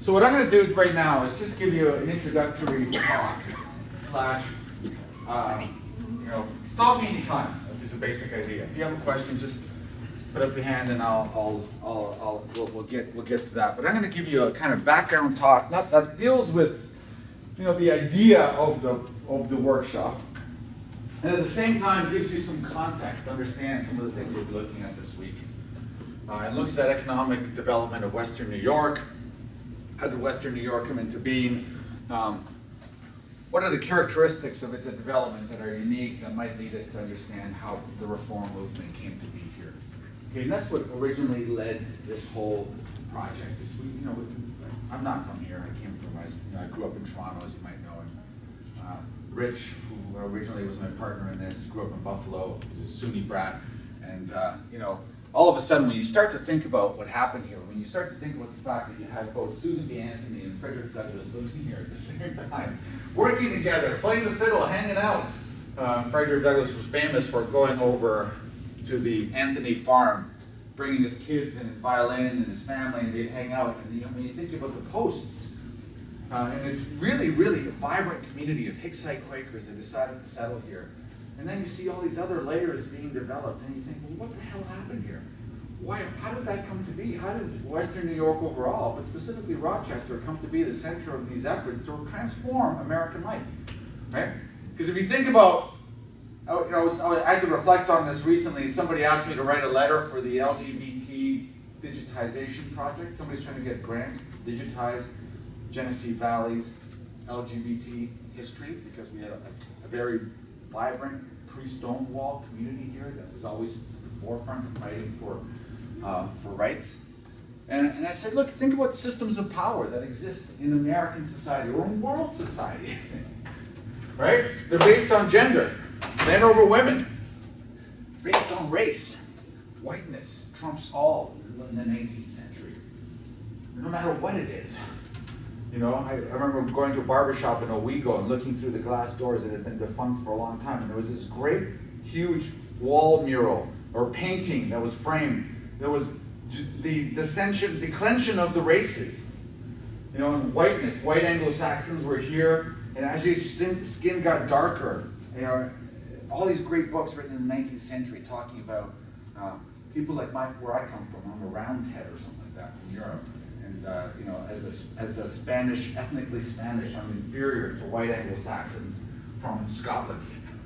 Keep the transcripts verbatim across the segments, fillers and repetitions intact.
So what I'm going to do right now is just give you an introductory talk slash, um, you know, stop me anytime. Is the basic idea. If you have a question, just put up your hand and I'll, I'll, I'll, I'll we'll, we'll get, we'll get to that. But I'm going to give you a kind of background talk, not that deals with, you know, the idea of the of the workshop, and at the same time gives you some context to understand some of the things we'll be looking at this week. Uh, it looks at economic development of Western New York. How did Western New York come into being? Um, what are the characteristics of its development that are unique that might lead us to understand how the reform movement came to be here? Okay, and that's what originally led this whole project. This, you know, I'm not from here. I came from, I, you know, I grew up in Toronto, as you might know. And, uh, Rich, who originally was my partner in this, grew up in Buffalo. He was a SUNY brat, and uh, you know, all of a sudden, when you start to think about what happened here, when you start to think about the fact that you had both Susan B. Anthony and Frederick Douglass living here at the same time, working together, playing the fiddle, hanging out. Uh, Frederick Douglass was famous for going over to the Anthony farm, bringing his kids and his violin and his family, and they'd hang out. And you know, when you think about the posts, uh, and this really, really vibrant community of Hicksite Quakers that decided to settle here. And then you see all these other layers being developed, and you think, well, what the hell happened here? Why, how did that come to be? How did Western New York overall, but specifically Rochester, come to be the center of these efforts to transform American life, right? Because if you think about, you know, I had to reflect on this recently. Somebody asked me to write a letter for the L G B T digitization project. Somebody's trying to get a grant, digitize Genesee Valley's L G B T history, because we had a, a very vibrant pre-Stonewall community here that was always at the forefront of fighting for, uh, for rights. And, and I said, look, think about systems of power that exist in American society or in world society, right? They're based on gender, men over women, based on race. Whiteness trumps all in the nineteenth century, no matter what it is. You know, I, I remember going to a barbershop in Owego and looking through the glass doors that had been defunct for a long time, and there was this great, huge wall mural or painting that was framed. There was the dissension, declension of the races. You know, and whiteness, white Anglo-Saxons were here, and as your skin, skin got darker, you know, all these great books written in the nineteenth century talking about uh, people like my, where I come from. I'm a Roundhead or something like that from Europe. And uh, you know, as a, as a Spanish, ethnically Spanish, I'm inferior to white Anglo-Saxons from Scotland.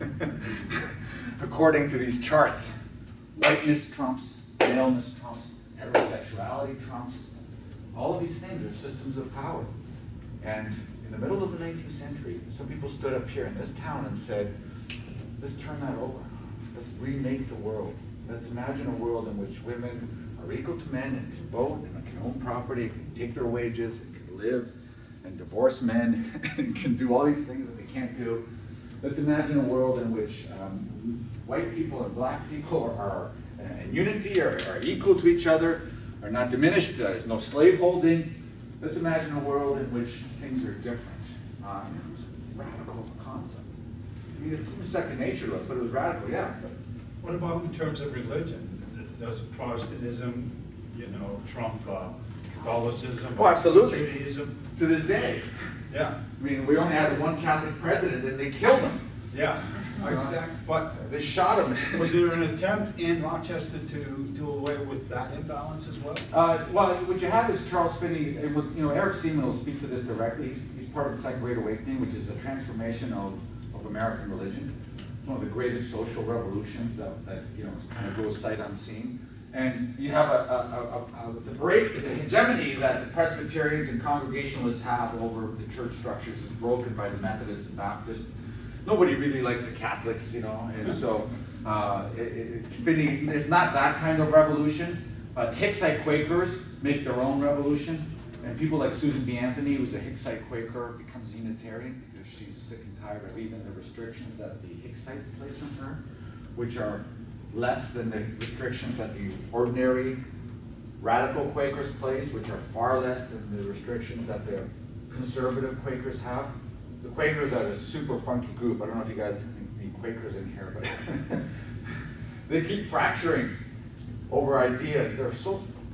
According to these charts, whiteness trumps, maleness trumps, heterosexuality trumps. All of these things are systems of power. And in the middle of the nineteenth century, some people stood up here in this town and said, let's turn that over. Let's remake the world. Let's imagine a world in which women are equal to men and can vote and can own property, can take their wages, and can live and divorce men and can do all these things that they can't do. Let's imagine a world in which um, white people and black people are, are in unity, are, are equal to each other, are not diminished, uh, there's no slave holding. Let's imagine a world in which things are different. Uh, it was a radical concept. I mean, it seems second nature to us, but it was radical, yeah. But what about in terms of religion? Does Protestantism, you know, trump uh, Catholicism? Oh, absolutely. Judaism? To this day. Yeah. I mean, we only had one Catholic president and they killed him. Yeah, exactly. But they shot him. Was there an attempt in Rochester to do away with that imbalance as well? Uh, well, what you have is Charles Finney, and what, you know, Eric Seaman will speak to this directly. He's, he's part of the Second Great Awakening, which is a transformation of, of American religion. One of the greatest social revolutions that, that you know, kind of goes sight unseen. And you have a, a, a, a, the break, the hegemony that the Presbyterians and Congregationalists have over the church structures is broken by the Methodists and Baptists. Nobody really likes the Catholics, you know, and so uh, it, it, Finney, there's not that kind of revolution. But Hicksite Quakers make their own revolution, and people like Susan B. Anthony, who's a Hicksite Quaker, becomes a Unitarian because she's sick and tired of even the restrictions that the Hicksites place on her, which are less than the restrictions that the ordinary radical Quakers place, which are far less than the restrictions that the conservative Quakers have. The Quakers are this super funky group. I don't know if you guys need Quakers in here, but they keep fracturing over ideas. They're so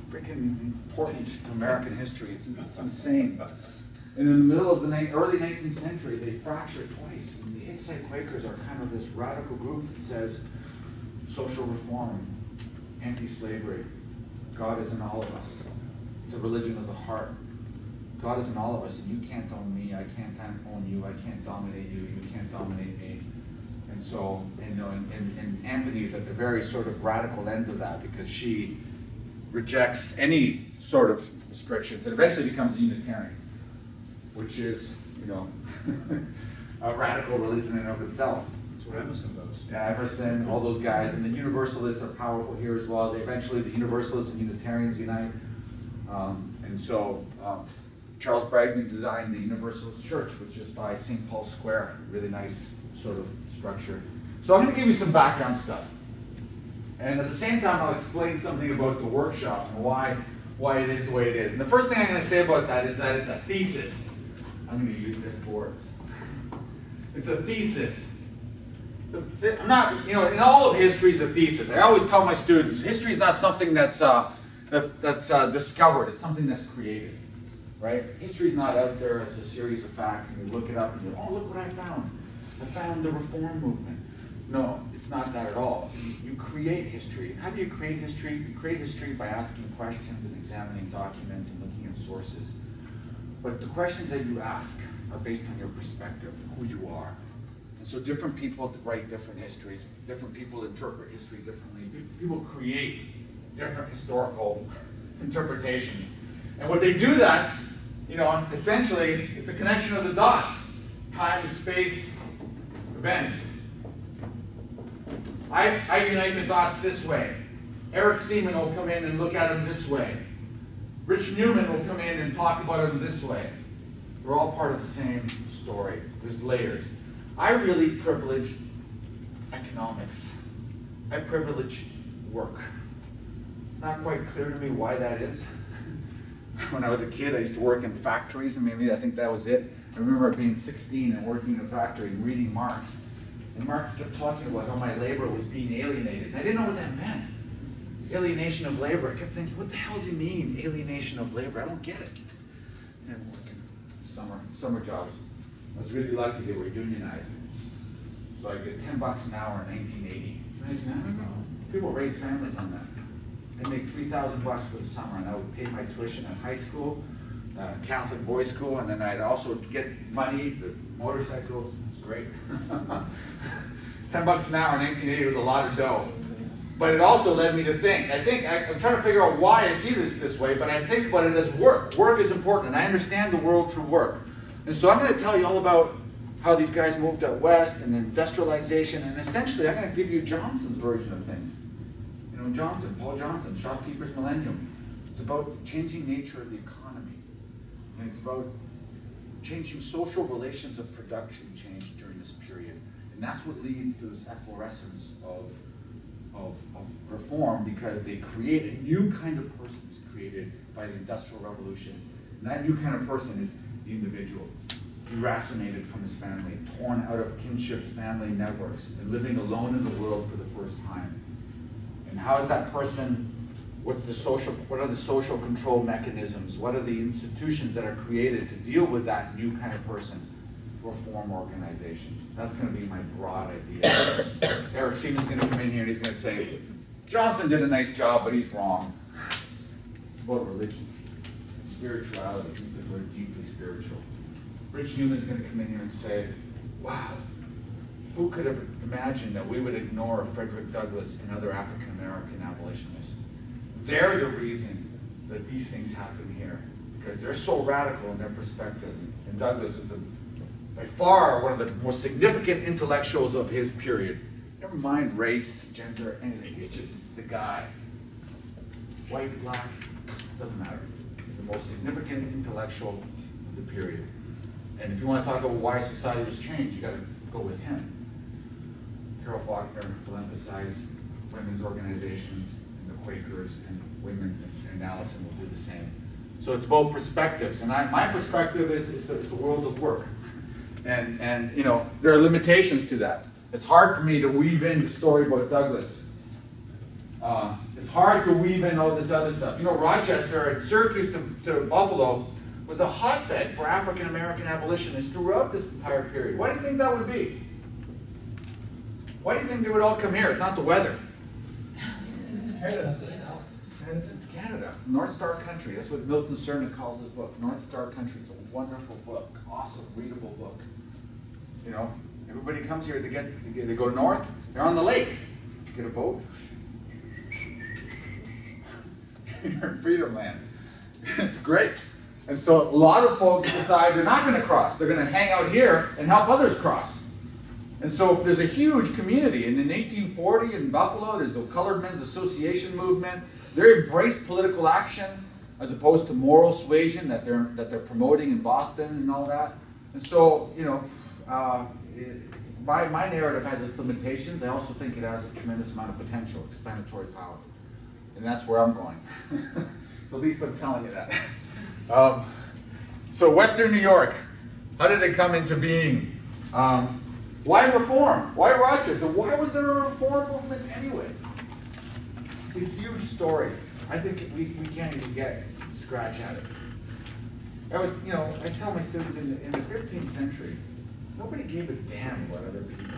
freaking important to American history. It's, it's insane. And in the middle of the early nineteenth century, they fractured twice. And the Hicksite Quakers are kind of this radical group that says social reform, anti-slavery, God is in all of us. It's a religion of the heart. God is in all of us, and you can't own me, I can't own you, I can't dominate you, you can't dominate me. And so, and, you know, and, and, and Anthony's at the very sort of radical end of that, because she rejects any sort of restrictions and eventually becomes a Unitarian, which is, you know, a radical religion in and of itself. That's what Emerson does. Yeah, Emerson, all those guys, and the Universalists are powerful here as well. They eventually, the Universalists and Unitarians unite. Um, and so, um, Charles Bragdon designed the Universalist Church, which is by Saint Paul's Square. Really nice sort of structure. So I'm going to give you some background stuff. And at the same time, I'll explain something about the workshop and why, why it is the way it is. And the first thing I'm going to say about that is that it's a thesis. I'm going to use this board. It's a thesis. I'm not, you know, in all of history is a thesis. I always tell my students, history is not something that's, uh, that's, that's uh, discovered. It's something that's created. Right? History is not out there as a series of facts and you look it up and you go, oh, look what I found. I found the reform movement. No, it's not that at all. You, you create history. How do you create history? You create history by asking questions and examining documents and looking at sources. But the questions that you ask are based on your perspective, who you are. And so different people write different histories. Different people interpret history differently. People create different historical interpretations. And what they do that, you know, essentially, it's a connection of the dots. Time and space, events. I, I unite the dots this way. Eric Seaman will come in and look at them this way. Rich Newman will come in and talk about them this way. We're all part of the same story. There's layers. I really privilege economics. I privilege work. It's not quite clear to me why that is. When I was a kid, I used to work in factories, and maybe I think that was it. I remember being sixteen and working in a factory and reading Marx. And Marx kept talking about how my labor was being alienated. And I didn't know what that meant. Alienation of labor. I kept thinking, what the hell does he mean, alienation of labor? I don't get it. And working summer, summer jobs. I was really lucky they were unionized. So I get ten bucks an hour in nineteen eighty. Imagine that? People raise families on that. I'd make three thousand bucks for the summer, and I would pay my tuition in high school, uh, Catholic boys' school, and then I'd also get money, the motorcycles. It's great. Ten bucks an hour in nineteen eighty was a lot of dough. But it also led me to think. I think, I, I'm trying to figure out why I see this this way, but I think about it as work. Work is important, and I understand the world through work. And so I'm going to tell you all about how these guys moved out west and industrialization, and essentially I'm going to give you Johnson's version of things. You know, Johnson, Paul Johnson, Shopkeeper's Millennium. It's about changing nature of the economy. And it's about changing social relations of production change during this period. And that's what leads to this efflorescence of, of, of reform, because they create a new kind of person is created by the Industrial Revolution. And that new kind of person is the individual, deracinated from his family, torn out of kinship family networks, and living alone in the world for the first time. And how is that person, what's the social, what are the social control mechanisms? What are the institutions that are created to deal with that new kind of person? Reform organizations. That's going to be my broad idea. Eric Seaman's going to come in here and he's going to say, Johnson did a nice job, but he's wrong. It's about religion, it's spirituality. He's because we're deeply spiritual. Rich Newman's going to come in here and say, wow, who could have imagined that we would ignore Frederick Douglass and other African American abolitionists? They're the reason that these things happen here, because they're so radical in their perspective. And Douglass is the, by far one of the most significant intellectuals of his period. Never mind race, gender, anything. He's just the guy. White, black, doesn't matter. He's the most significant intellectual of the period. And if you want to talk about why society was changed, you got to go with him. Carol Faulkner will emphasize women's organizations and the Quakers, and women, and Allison will do the same. So it's both perspectives, and I, my perspective is it's a, it's a world of work, and and you know there are limitations to that. It's hard for me to weave in the story about Douglass. Uh, it's It's hard to weave in all this other stuff. You know, Rochester, Syracuse to, to Buffalo, was a hotbed for African American abolitionists throughout this entire period. Why do you think that would be? Why do you think they would all come here? It's not the weather. It's Canada, the South. And it's, it's Canada. North Star Country. That's what Milton Cernan calls his book. North Star Country. It's a wonderful book. Awesome, readable book. You know, everybody comes here to get, they, get, they go north, they're on the lake. Get a boat. You're in freedom land. It's great. And so a lot of folks decide they're not going to cross. They're going to hang out here and help others cross. And so there's a huge community. And in eighteen forty in Buffalo, there's the Colored Men's Association movement. They embraced political action as opposed to moral suasion that they're, that they're promoting in Boston and all that. And so, you know, uh, it, my, my narrative has its limitations. I also think it has a tremendous amount of potential, explanatory power. And that's where I'm going. At least I'm telling you that. Um, so Western New York, how did it come into being? Um, why reform? Why Rochester? Why was there a reform movement anyway? It's a huge story. I think we, we can't even get scratch at it. I was, you know, I tell my students in the, in the fifteenth century, nobody gave a damn about other people.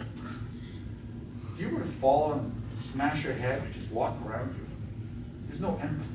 If you were to fall and smash your head, just walk around you. There's no empathy.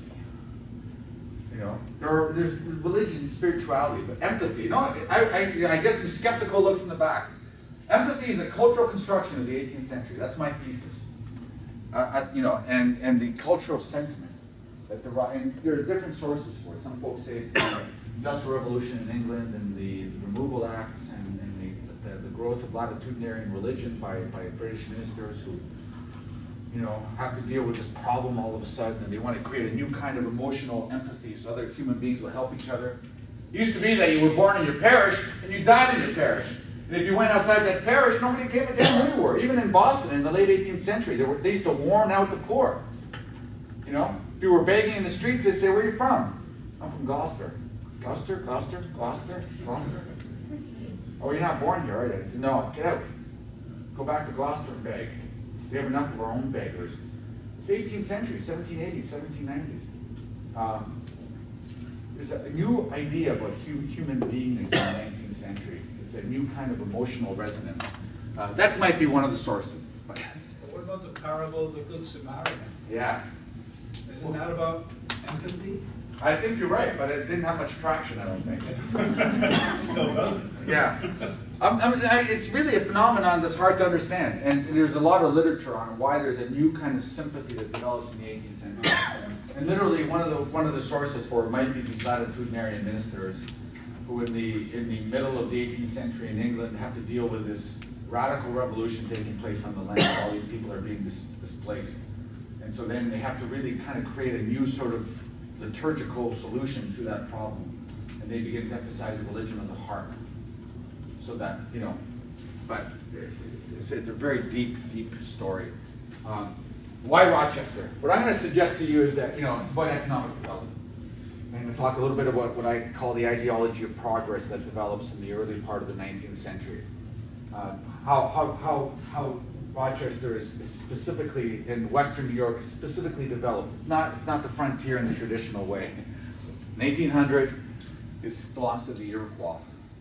You know, there are, there's religion, spirituality, but empathy. No, I, I, I get some skeptical looks in the back. Empathy is a cultural construction of the eighteenth century. That's my thesis. Uh, as, you know, and, and the cultural sentiment that the and there are different sources for it. Some folks say it's the Industrial Revolution in England and the Removal Acts and, and the, the, the growth of latitudinarian religion by, by British ministers who, you know, have to deal with this problem all of a sudden, and they want to create a new kind of emotional empathy so other human beings will help each other. It used to be that you were born in your parish and you died in your parish. And if you went outside that parish, nobody gave a damn who you were. Even in Boston in the late eighteenth century, they, were, they used to warn out the poor. You know, if you were begging in the streets, they'd say, "Where are you from?" "I'm from Gloucester." "Gloucester, Gloucester, Gloucester, Gloucester." "Oh, you're not born here, are you?" I said, "No, get out. Go back to Gloucester and beg. We have enough of our own beggars." It's the eighteenth century, seventeen eighties, seventeen nineties. Um, there's a new idea about hu human beingness in the nineteenth century. It's a new kind of emotional resonance. Uh, that might be one of the sources. But What about the parable of the Good Samaritan? yeah. Isn't that about empathy? I think you're right, but it didn't have much traction, I don't think. Still doesn't. Yeah. Um, I mean, I, it's really a phenomenon that's hard to understand, and there's a lot of literature on why there's a new kind of sympathy that develops in the eighteenth century. And literally, one of the one of the sources for it might be these latitudinarian ministers, who in the in the middle of the eighteenth century in England have to deal with this radical revolution taking place on the land. All these people are being dis displaced, and so then they have to really kind of create a new sort of liturgical solution to that problem, and they begin to emphasize the religion of the heart. So that, you know, but it's, it's a very deep, deep story. Um, why Rochester? What I'm going to suggest to you is that, you know, it's about economic development. I'm going to talk a little bit about what I call the ideology of progress that develops in the early part of the nineteenth century. Uh, how, how, how, how Rochester is, is specifically, in Western New York, is specifically developed. It's not, it's not the frontier in the traditional way. In eighteen hundred, it belongs to the Iroquois.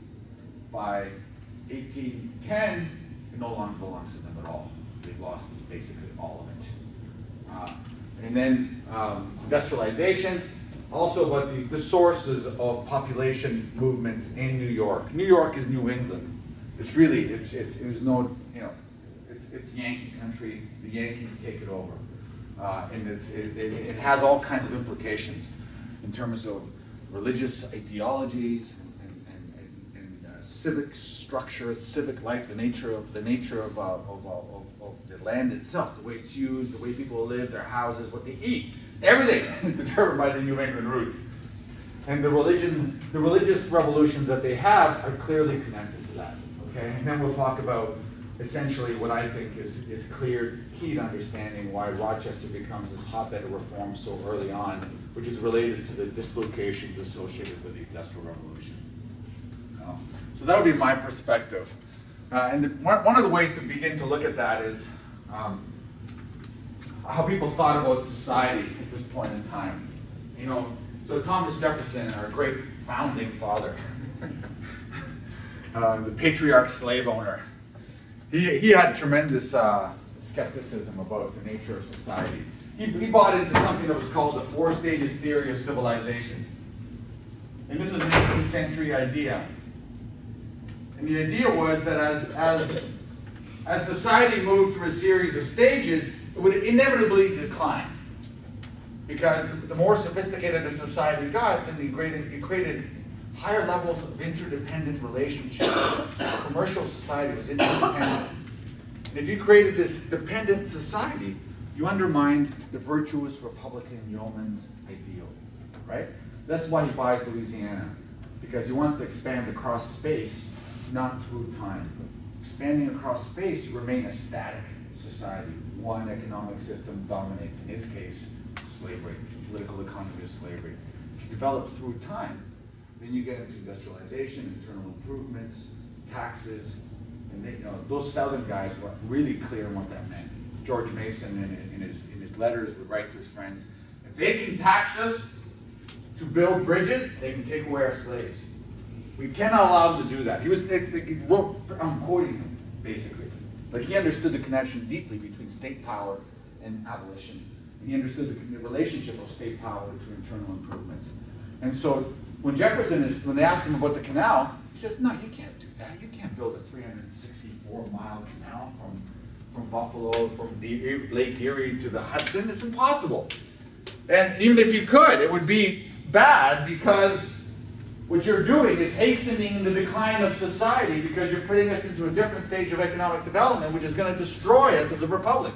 By eighteen ten, it no longer belongs to them at all. They've lost basically all of it. Uh, and then um, industrialization, also about the, the sources of population movements in New York. New York is New England. It's really, it's, it's, there's no, you know, it's, it's Yankee country. The Yankees take it over. Uh, and it's, it, it, it has all kinds of implications in terms of religious ideologies, civic structure, civic life, the nature of the nature of, uh, of, of, of the land itself, the way it's used, the way people live, their houses, what they eat, everything is determined by the New England roots. And the religion, the religious revolutions that they have are clearly connected to that. Okay, and then we'll talk about essentially what I think is is clear, key to understanding why Rochester becomes this hotbed of reform so early on, which is related to the dislocations associated with the Industrial Revolution. No? So that would be my perspective. Uh, and the, one, one of the ways to begin to look at that is, um, how people thought about society at this point in time. You know, so Thomas Jefferson, our great founding father, uh, the patriarch slave owner, he, he had tremendous uh, skepticism about the nature of society. He, he bought into something that was called the four stages theory of civilization. And this is an eighteenth century idea. And the idea was that as, as, as society moved through a series of stages, it would inevitably decline. Because the more sophisticated a society got, then it created, it created higher levels of interdependent relationships. Commercial society was interdependent. And if you created this dependent society, you undermined the virtuous Republican yeoman's ideal, right? That's why he buys Louisiana, because he wants to expand across space, not through time. Expanding across space, you remain a static society. One economic system dominates, in his case, slavery, political economy of slavery. If you develop through time, then you get into industrialization, internal improvements, taxes, and they, you know, those Southern guys were really clear on what that meant. George Mason, in, in, his, in his letters, would write to his friends, if they can tax us to build bridges, they can take away our slaves. We cannot allow them to do that. He was, they, they wrote, I'm quoting him, basically. Like, he understood the connection deeply between state power and abolition. And he understood the, the relationship of state power to internal improvements. And so, when Jefferson is, when they ask him about the canal, he says, no, you can't do that. You can't build a three hundred sixty-four mile canal from from Buffalo, from the Lake Erie to the Hudson. It's impossible. And even if you could, it would be bad, because what you're doing is hastening the decline of society, because you're putting us into a different stage of economic development, which is going to destroy us as a republic.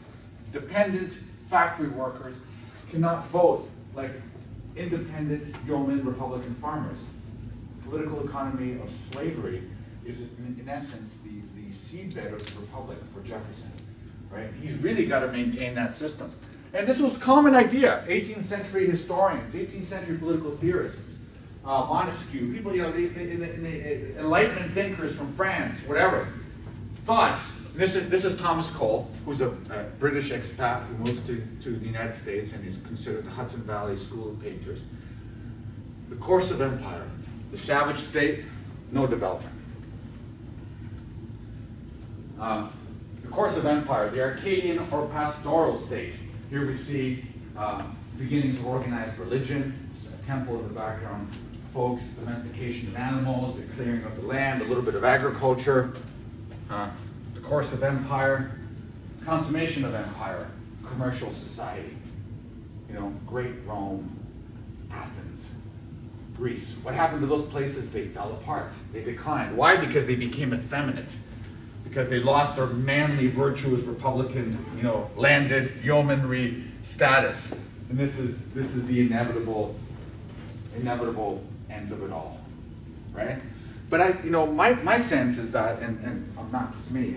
Dependent factory workers cannot vote like independent yeoman Republican farmers. The political economy of slavery is, in, in essence, the the seedbed of the republic for Jefferson, right? He's really got to maintain that system. And this was a common idea. eighteenth century historians, eighteenth century political theorists, uh, Montesquieu, people, you know, the, the, the, the Enlightenment thinkers from France, whatever, thought, this is, this is Thomas Cole, who's a, a British expat who moves to, to the United States and is considered the Hudson Valley School of Painters. The course of empire, the savage state, no development. Uh, the course of empire, the Arcadian or pastoral state. Here we see uh, beginnings of organized religion, a temple in the background, folks, domestication of animals, the clearing of the land, a little bit of agriculture. Uh, the course of empire, consummation of empire, commercial society. You know, great Rome, Athens, Greece. What happened to those places? They fell apart. They declined. Why? Because they became effeminate. Because they lost their manly, virtuous, Republican, you know, landed yeomanry status. And this is this is the inevitable, inevitable end of it all, right? But I, you know, my, my sense is that, and, and I'm not just me,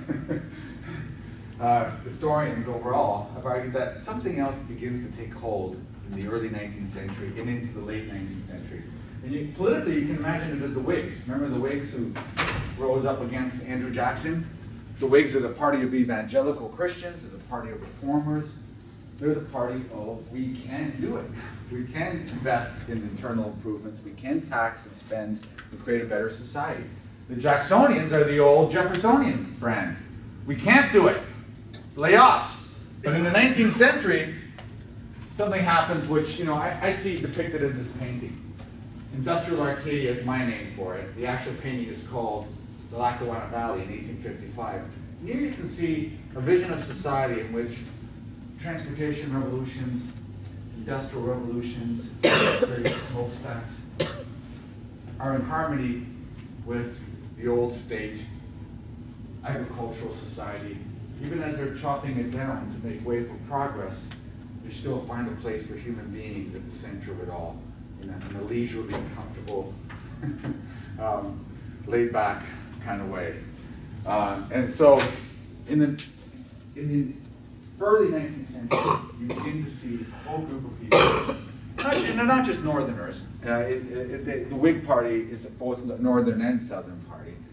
uh, historians overall have argued that something else begins to take hold in the early nineteenth century and into the late nineteenth century. And you, politically, you can imagine it as the Whigs. Remember the Whigs who rose up against Andrew Jackson? The Whigs are the party of evangelical Christians, they're the party of reformers. They're the party of, we can do it. We can invest in internal improvements, we can tax and spend and create a better society. The Jacksonians are the old Jeffersonian brand. We can't do it. Lay off. But in the nineteenth century, something happens which, you know, I, I see depicted in this painting. Industrial Arcadia is my name for it. The actual painting is called The Lackawanna Valley in eighteen fifty-five. And here you can see a vision of society in which transportation revolutions, industrial revolutions, various smokestacks are in harmony with the old state, agricultural society. Even as they're chopping it down to make way for progress, they still find a place for human beings at the center of it all, in a, in a leisurely, comfortable, um, laid back kind of way. Uh, and so in the, in the early nineteenth century, you begin to see a whole group of people, not, and they're not just Northerners. Uh, it, it, the, the Whig Party is both Northern and Southern party.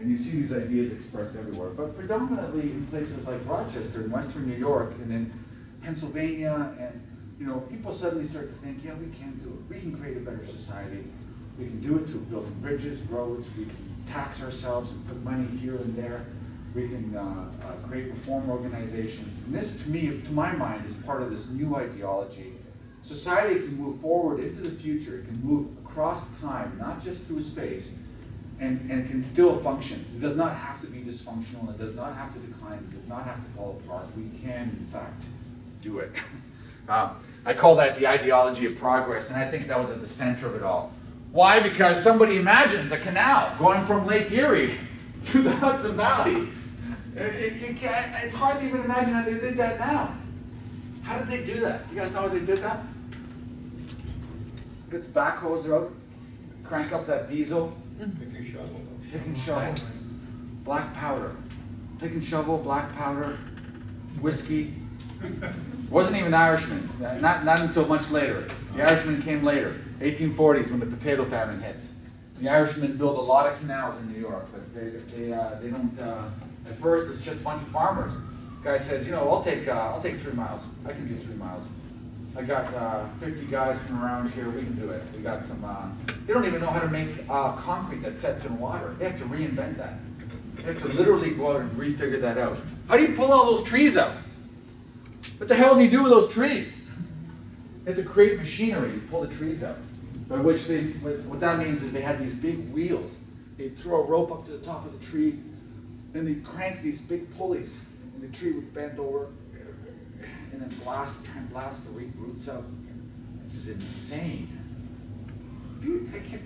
And you see these ideas expressed everywhere, but predominantly in places like Rochester in Western New York and in Pennsylvania, and you know, people suddenly start to think, yeah, we can do it. We can create a better society. We can do it through building bridges, roads. We can tax ourselves and put money here and there. We can uh, uh, create reform organizations. And this, to me, to my mind, is part of this new ideology. Society can move forward into the future. It can move across time, not just through space, and, and can still function. It does not have to be dysfunctional. It does not have to decline. It does not have to fall apart. We can, in fact, do it. um, I call that the ideology of progress, and I think that was at the center of it all. Why? Because somebody imagines a canal going from Lake Erie to the Hudson Valley. It, it, it can't, it's hard to even imagine how they did that now. How did they do that? You guys know how they did that? Get the backhoes out, crank up that diesel, Pick your shovel. pick and shovel, black powder, pick and shovel, black powder, whiskey. Wasn't even Irishman, not, not until much later. The Irishman came later, eighteen forties when the potato famine hits. The Irishmen build a lot of canals in New York, but they, they, uh, they don't, uh, at first it's just a bunch of farmers. Guy says, you know, I'll take, uh, I'll take three miles. I can do three miles. I got uh, fifty guys from around here, we can do it. We got some, uh, they don't even know how to make uh, concrete that sets in water. They have to reinvent that. They have to literally go out and refigure that out. How do you pull all those trees out? What the hell do you do with those trees? You have to create machinery to pull the trees out. By which they, what that means is they had these big wheels. They'd throw a rope up to the top of the tree, then they'd crank these big pulleys, and the tree would bend over, and then blast, try and blast the roots out. This is insane. I can't,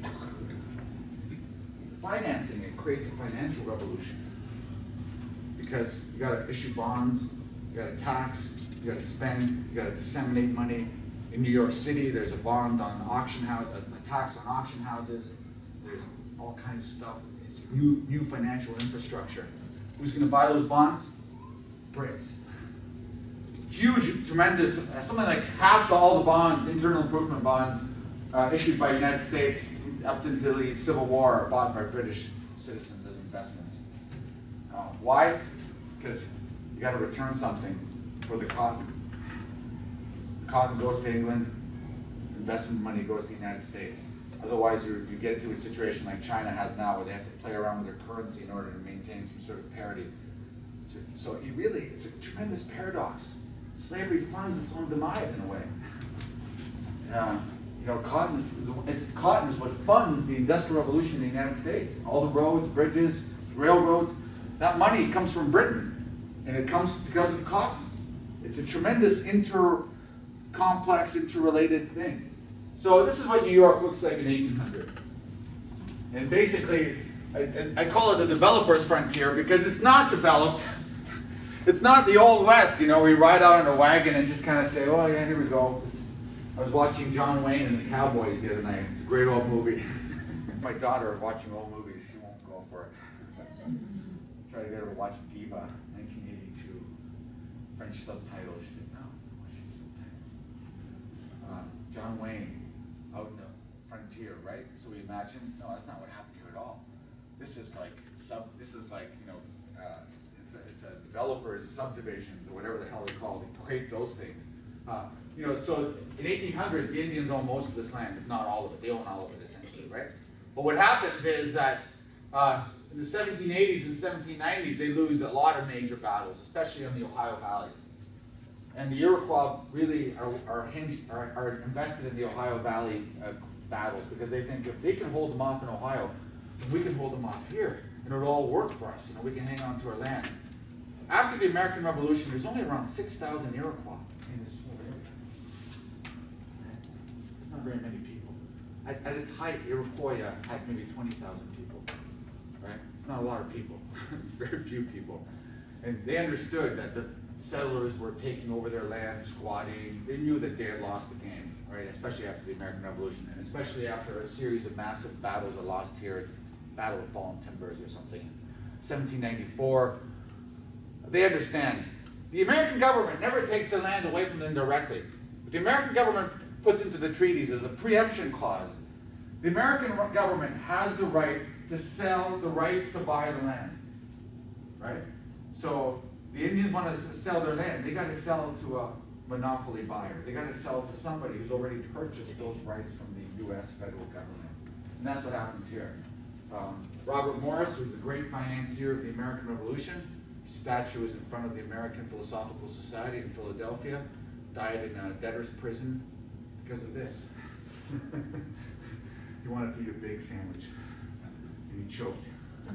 financing it creates a financial revolution. Because you gotta issue bonds, you gotta tax, you gotta spend, you gotta disseminate money. In New York City, there's a bond on auction house, a, a tax on auction houses. There's all kinds of stuff. It's new, new financial infrastructure. Who's going to buy those bonds? Brits. Huge, tremendous, uh, something like half the, all the bonds, internal improvement bonds, uh, issued by the United States up until the Civil War are bought by British citizens as investments. Uh, why? Because you got to return something for the cotton. Cotton goes to England, investment money goes to the United States. Otherwise, you, you get into a situation like China has now, where they have to play around with their currency in order to maintain some sort of parity. So, so it really, it's a tremendous paradox. Slavery funds its own demise in a way. Uh, you know, cotton is, cotton is what funds the Industrial Revolution in the United States. All the roads, bridges, railroads, that money comes from Britain, and it comes because of cotton. It's a tremendous inter complex, interrelated thing. So this is what New York looks like in eighteen hundred. And basically, I, I call it the developer's frontier because it's not developed. It's not the Old West, you know, we ride out in a wagon and just kind of say, oh yeah, here we go. This, I was watching John Wayne and the Cowboys the other night. It's a great old movie. My daughter watching old movies, she won't go for it. Try to get her to watch Diva, nineteen eighty-two. French subtitles. She said, no. Uh, John Wayne out in the frontier, right? So we imagine, no, that's not what happened here at all. This is like sub. This is like you know, uh, it's a it's a developer's subdivisions or whatever the hell they call it. They create those things. Uh, you know, so in eighteen hundred, the Indians own most of this land, if not all of it. They own all of it essentially, right? But what happens is that uh, in the seventeen eighties and seventeen nineties, they lose a lot of major battles, especially on the Ohio Valley. And the Iroquois really are, are, hinged, are, are invested in the Ohio Valley uh, battles because they think if they can hold them off in Ohio, then we can hold them off here, and it'll all work for us. You know, we can hang on to our land. After the American Revolution, there's only around six thousand Iroquois in this whole area. It's, it's not very many people. At, at its height, Iroquois had maybe twenty thousand people. Right? It's not a lot of people. It's very few people. And they understood that the settlers were taking over their land, squatting. They knew that they had lost the game, right? Especially after the American Revolution, and especially after a series of massive battles are lost here, Battle of Fallen Timbers or something. seventeen ninety-four, they understand. The American government never takes the land away from them directly. What the American government puts into the treaties is a preemption clause. The American government has the right to sell the rights to buy the land, right? So the Indians want to sell their land. They got to sell it to a monopoly buyer. They got to sell it to somebody who's already purchased those rights from the U S federal government. And that's what happens here. Um, Robert Morris was the great financier of the American Revolution. His statue is in front of the American Philosophical Society in Philadelphia. Died in a debtor's prison because of this. He wanted to eat a big sandwich, and he choked.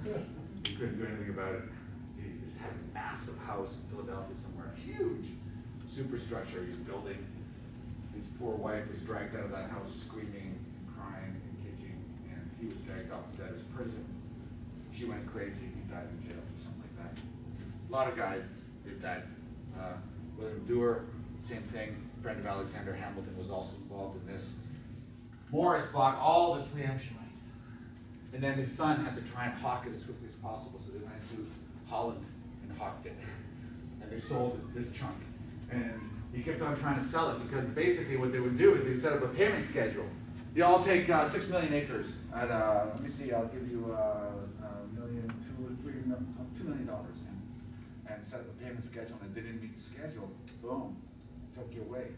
He couldn't do anything about it. He just had a massive house in Philadelphia somewhere, huge superstructure he's building. His poor wife was dragged out of that house screaming, and crying, and kicking, and he was dragged off to debtor's prison. She went crazy, he died in jail or something like that. A lot of guys did that. Uh, William Dewar, same thing. A friend of Alexander Hamilton was also involved in this. Morris bought all the preemption rights. And then his son had to try and hawk it as quickly as possible, so they went to Holland and hawked it. And they sold this chunk. And he kept on trying to sell it because basically what they would do is they set up a payment schedule. You all take uh, six million acres at, uh, let me see, I'll give you uh, a million, two or three, no, two million dollars. And, and set up a payment schedule, and if they didn't meet the schedule, boom, took you away.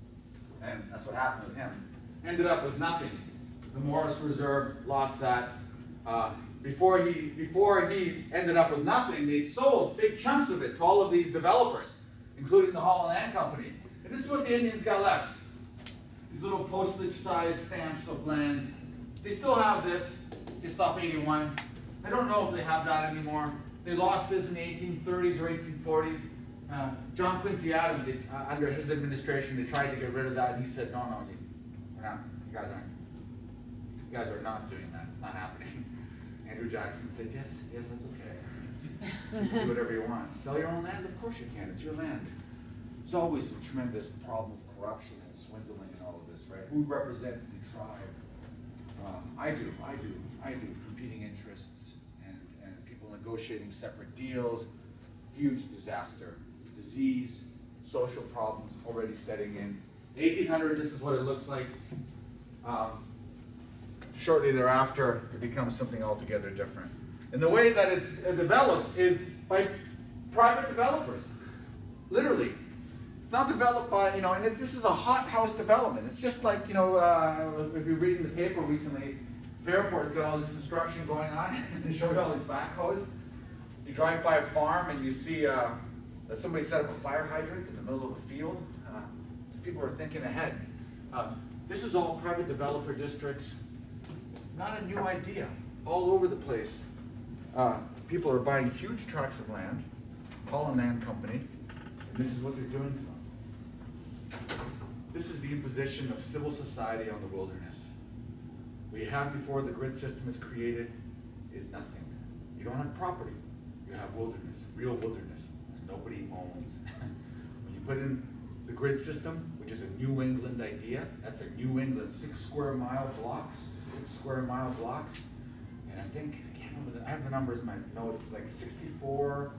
And that's what happened with him. Ended up with nothing. The Morris Reserve lost that. Uh, before he before he ended up with nothing, they sold big chunks of it to all of these developers, including the Holland Land Company. And this is what the Indians got left. These little postage-sized stamps of land. They still have this. It's off eighty-one. I don't know if they have that anymore. They lost this in the eighteen thirties or eighteen forties. Uh, John Quincy Adams, did, uh, under his administration, they tried to get rid of that, and he said, no, no, you, we're not, you guys aren't, you guys are not doing that. It's not happening. Andrew Jackson said, yes, yes, that's okay. You can do whatever you want. Sell your own land? Of course you can. It's your land. There's always a tremendous problem of corruption and swindling and all of this, right? Who represents the tribe? Um, I do, I do, I do. Competing interests and, and people negotiating separate deals. Huge disaster. Disease, social problems already setting in. eighteen hundred, this is what it looks like. Um, shortly thereafter, it becomes something altogether different. And the way that it's developed is by private developers, literally. It's not developed by, you know, and it's, this is a hothouse development. It's just like, you know, uh, if you're reading the paper recently, Fairport's got all this construction going on, and they show you all these backhoes. You drive by a farm and you see uh, that somebody set up a fire hydrant in the middle of a field. Uh, people are thinking ahead. Uh, this is all private developer districts. Not a new idea. All over the place. Uh, people are buying huge tracts of land, Holland Land Company, and this is what they're doing to them. This is the imposition of civil society on the wilderness. What you have before the grid system is created is nothing. You don't have property. You have wilderness, real wilderness, and nobody owns. When you put in the grid system, which is a New England idea, that's a New England six square mile blocks, six square mile blocks, and I think, I can't remember, the, I have the numbers in my notes, it's like sixty-four,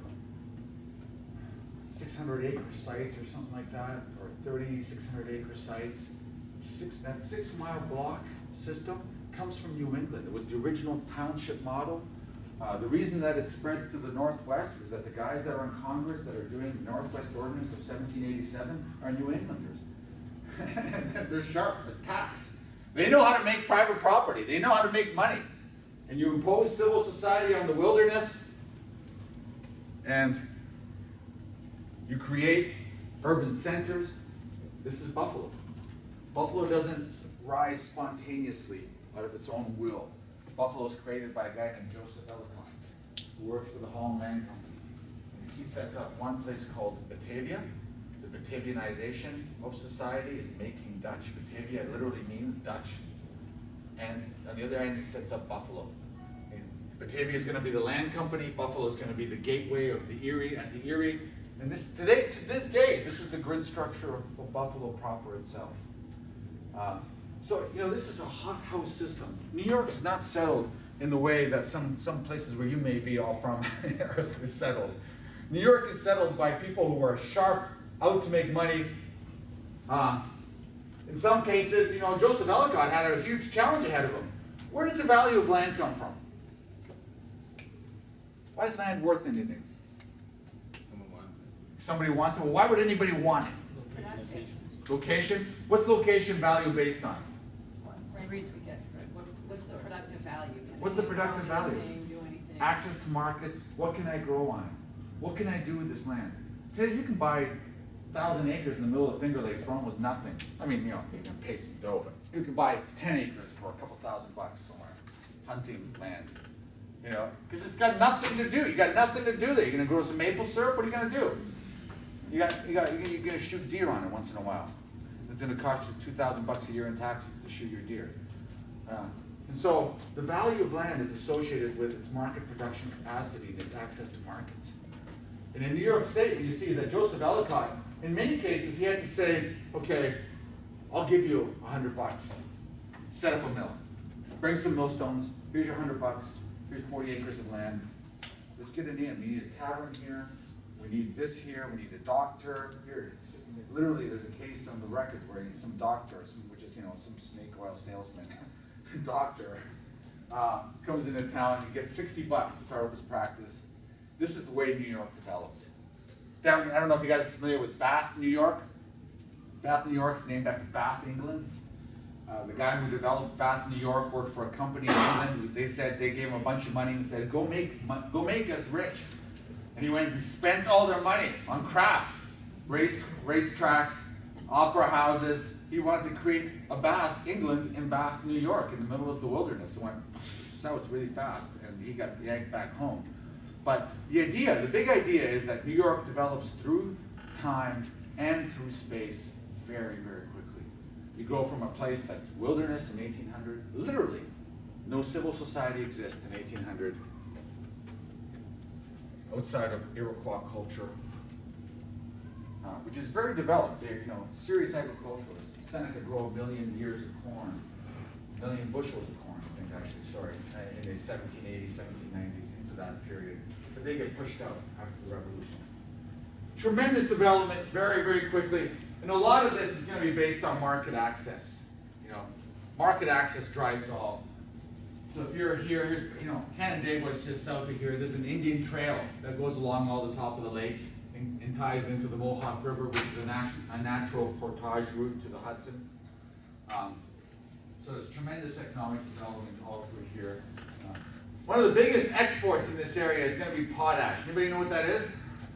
six hundred acre sites or something like that, or thirty, six hundred acre sites. It's a six, that six mile block system comes from New England. It was the original township model. Uh, the reason that it spreads to the Northwest is that the guys that are in Congress that are doing the Northwest Ordinance of seventeen eighty-seven are New Englanders. They're sharp as tacks. They know how to make private property. They know how to make money. And you impose civil society on the wilderness, and you create urban centers. This is Buffalo. Buffalo doesn't rise spontaneously out of its own will. Buffalo is created by a guy named Joseph Ellicott, who works for the Holland Land Company. And he sets up one place called Batavia. The Batavianization of society is making Dutch. Batavia literally means Dutch. And on the other end, he sets up Buffalo. And Batavia is going to be the land company. Buffalo is going to be the gateway of the Erie and the Erie. And this today, to this day, this is the grid structure of, of Buffalo proper itself. Um, So, you know, this is a hothouse system. New York is not settled in the way that some, some places where you may be all from is settled. New York is settled by people who are sharp, out to make money. Uh, in some cases, you know, Joseph Ellicott had a huge challenge ahead of him. Where does the value of land come from? Why is land worth anything? Someone wants it. Somebody wants it. Well, why would anybody want it? Location? What's location value based on? What raise we get for it? What, what's the productive value? Can What's I the productive grow value? anything, do anything? Access to markets. What can I grow on it? What can I do with this land? Today you can buy a thousand acres in the middle of Finger Lakes for almost nothing. I mean, you know, you can pay some dough, but you can buy ten acres for a couple thousand bucks somewhere. Hunting land. You know, because it's got nothing to do. You got nothing to do there. You're gonna grow some maple syrup. What are you gonna do? You got, you got, you're gonna shoot deer on it once in a while. It's gonna cost you two thousand bucks a year in taxes to shoot your deer. Uh, and so the value of land is associated with its market production capacity and its access to markets. And in New York State, what you see is that Joseph Ellicott, in many cases, he had to say, okay, I'll give you a hundred bucks. Set up a mill. Bring some millstones. Here's your hundred bucks. Here's forty acres of land. Let's get it in. We need a tavern here. We need this here. We need a doctor here. Literally, there's a case on the record where some doctor, some, which is you know some snake oil salesman, doctor, uh, comes into town. He gets sixty bucks to start up his practice. This is the way New York developed. Down, I don't know if you guys are familiar with Bath, New York. Bath, New York is named after Bath, England. Uh, the guy who developed Bath, New York, worked for a company in England. They said they gave him a bunch of money and said, "Go make, go make us rich." And he went and spent all their money on crap, race, race tracks, opera houses. He wanted to create a Bath, England, in Bath, New York, in the middle of the wilderness. It went south really fast, and he got yanked back home. But the idea, the big idea, is that New York develops through time and through space very, very quickly. You go from a place that's wilderness in eighteen hundred, literally, no civil society exists in eighteen hundred, outside of Iroquois culture, uh, which is very developed. They're, you know, serious agriculturalists. Seneca grow a million years of corn, a million bushels of corn, I think actually, sorry, in the seventeen eighties, seventeen nineties, into that period. But they get pushed out after the revolution. Tremendous development, very, very quickly. And a lot of this is going to be based on market access. You know, market access drives all. So if you're here, here's, you know, Canandaigua is just south of here. There's an Indian trail that goes along all the top of the lakes and, and ties into the Mohawk River, which is a, nat a natural portage route to the Hudson. Um, so there's tremendous economic development all through here. Uh, one of the biggest exports in this area is going to be potash. Anybody know what that is?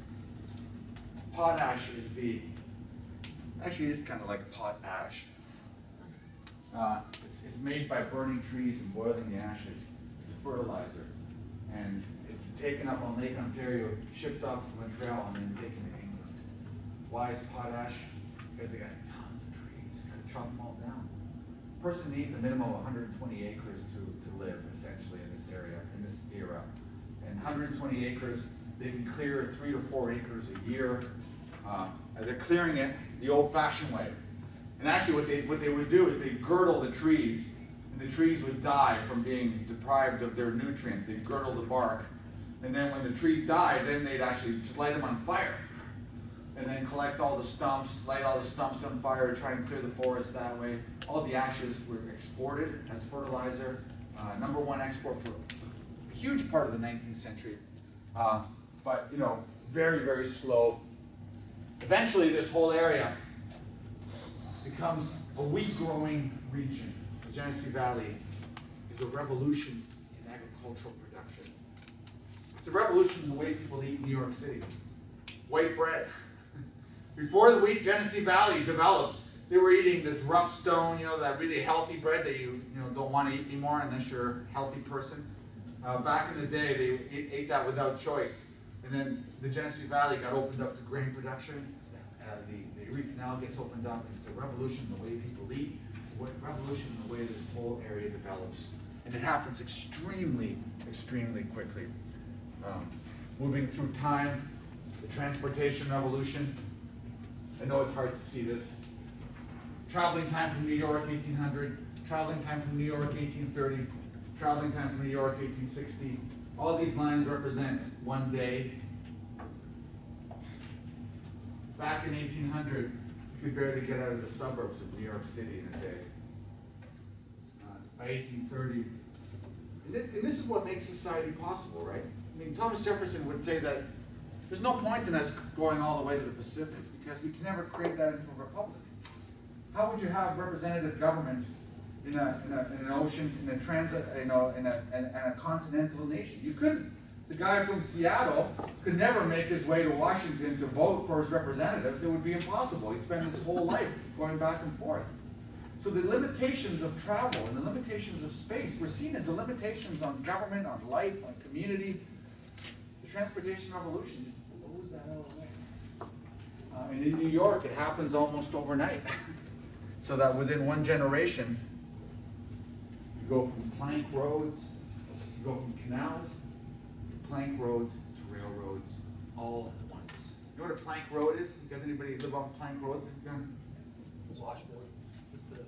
Potash is the, actually it's kind of like potash. Uh, it's, it's made by burning trees and boiling the ashes. It's a fertilizer. And it's taken up on Lake Ontario, shipped off to Montreal, and then taken to England. Why is potash? Because they got tons of trees. Got to chop them all down. A person needs a minimum of one hundred twenty acres to, to live, essentially, in this area, in this era. And one hundred twenty acres, they can clear three to four acres a year. Uh, they're clearing it the old-fashioned way. And actually what they, what they would do is they'd girdle the trees, and the trees would die from being deprived of their nutrients. They'd girdle the bark, and then when the tree died, then they'd actually just light them on fire. And then collect all the stumps, light all the stumps on fire, try and clear the forest that way. All the ashes were exported as fertilizer. Uh, number one export for a huge part of the nineteenth century. Uh, but, you know, very, very slow. Eventually, this whole area becomes a wheat-growing region. The Genesee Valley is a revolution in agricultural production. It's a revolution in the way people eat in New York City. White bread. Before the wheat Genesee Valley developed, they were eating this rough stone, you know, that really healthy bread that you, you know, don't want to eat anymore unless you're a healthy person. Uh, back in the day, they ate, ate that without choice. And then the Genesee Valley got opened up to grain production. Uh, the, the Erie Canal gets opened up, and it's a revolution in the way people eat. It's a revolution in the way this whole area develops. And it happens extremely, extremely quickly. Um, moving through time, the transportation revolution. I know it's hard to see this. Traveling time from New York, eighteen hundred. Traveling time from New York, eighteen thirty. Traveling time from New York, eighteen sixty. All these lines represent one day. Back in eighteen hundred, you could barely get out of the suburbs of New York City in a day. Uh, by eighteen thirty, and this, and this is what makes society possible, right? I mean, Thomas Jefferson would say that there's no point in us going all the way to the Pacific because we can never create that into a republic. How would you have representative government in a, in, a, in an ocean, in a transit, you know, in a, in, in a continental nation? You couldn't. The guy from Seattle could never make his way to Washington to vote for his representatives. It would be impossible. He'd spend his whole life going back and forth. So the limitations of travel and the limitations of space were seen as the limitations on government, on life, on community. The transportation revolution just blows that out of the way. Uh, and in New York, it happens almost overnight. So that within one generation, you go from plank roads, you go from canals, to plank roads, to railroads, all at once. You know what a plank road is? You guys, anybody live on plank roads? Washboard with the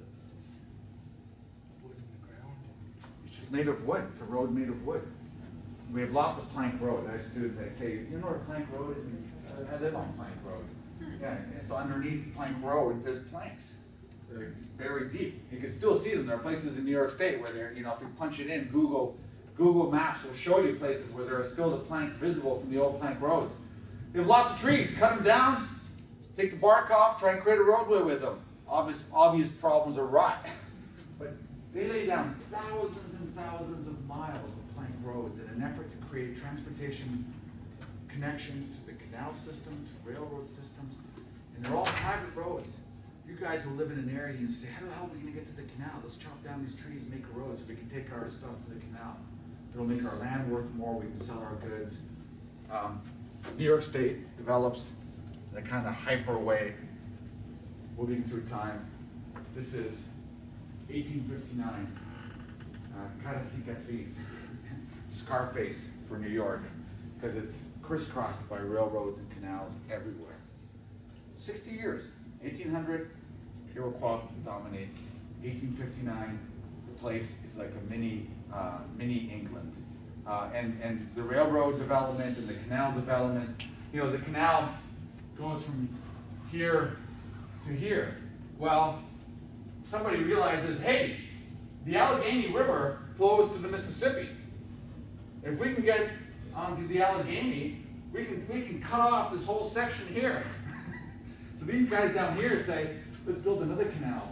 wood in the ground. It's just made of wood. It's a road made of wood. We have lots of plank roads. I have students, I say, you know what a plank road is? And I live on plank road. Yeah, and so underneath plank road, there's planks. They're buried deep. You can still see them. There are places in New York State where they're, you know, if you punch it in, Google, Google Maps will show you places where there are still the planks visible from the old plank roads. They have lots of trees. Cut them down, take the bark off, try and create a roadway with them. Obvious, obvious problems are rot. But they lay down thousands and thousands of miles of plank roads in an effort to create transportation connections to the canal system, to railroad systems, and they're all private roads. You guys will live in an area and say, how the hell are we going to get to the canal? Let's chop down these trees, make a road so we can take our stuff to the canal. It'll make our land worth more, we can sell our goods. Um, New York State develops in a kind of hyper way, moving through time. This is eighteen fifty-nine, uh, cara cicatriz, Scarface for New York, because it's crisscrossed by railroads and canals everywhere. sixty years, eighteen hundred, Iroquois dominate. eighteen fifty-nine, the place is like a mini, uh, mini England. Uh, and, and the railroad development and the canal development, you know, the canal goes from here to here. Well, somebody realizes, hey, the Allegheny River flows to the Mississippi. If we can get onto the Allegheny, we can, we can cut off this whole section here. So these guys down here say, let's build another canal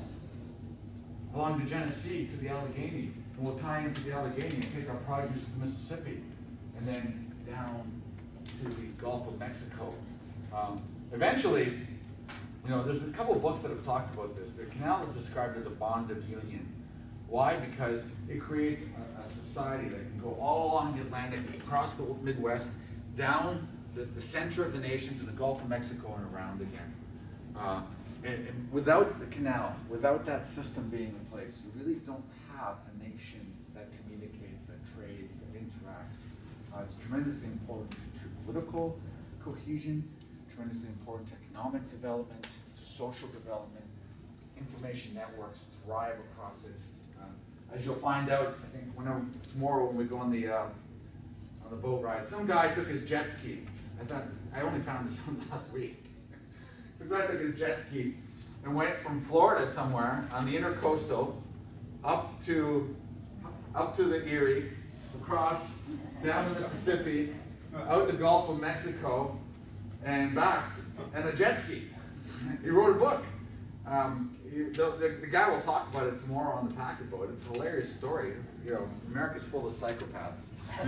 along the Genesee to the Allegheny, and we'll tie into the Allegheny and take our produce to the Mississippi, and then down to the Gulf of Mexico. Um, eventually, you know, there's a couple of books that have talked about this. The canal is described as a bond of union. Why? Because it creates a, a society that can go all along the Atlantic, across the Midwest, down the, the center of the nation to the Gulf of Mexico and around again. Uh, and, and without the canal, without that system being in place, you really don't have a nation that communicates, that trades, that interacts. Uh, it's tremendously important to political cohesion, tremendously important to economic development, to social development. Information networks thrive across it. Uh, as you'll find out, I think when I'm, tomorrow when we go on the uh, on the boat ride, some guy took his jet ski. I thought I only found this one last week. Some guy took his jet ski and went from Florida somewhere on the intercoastal up to up to the Erie, across down the Mississippi, out the Gulf of Mexico, and back, and a jet ski. He wrote a book. Um, he, the, the, the guy will talk about it tomorrow on the packet boat. It's a hilarious story. You know, America's full of psychopaths.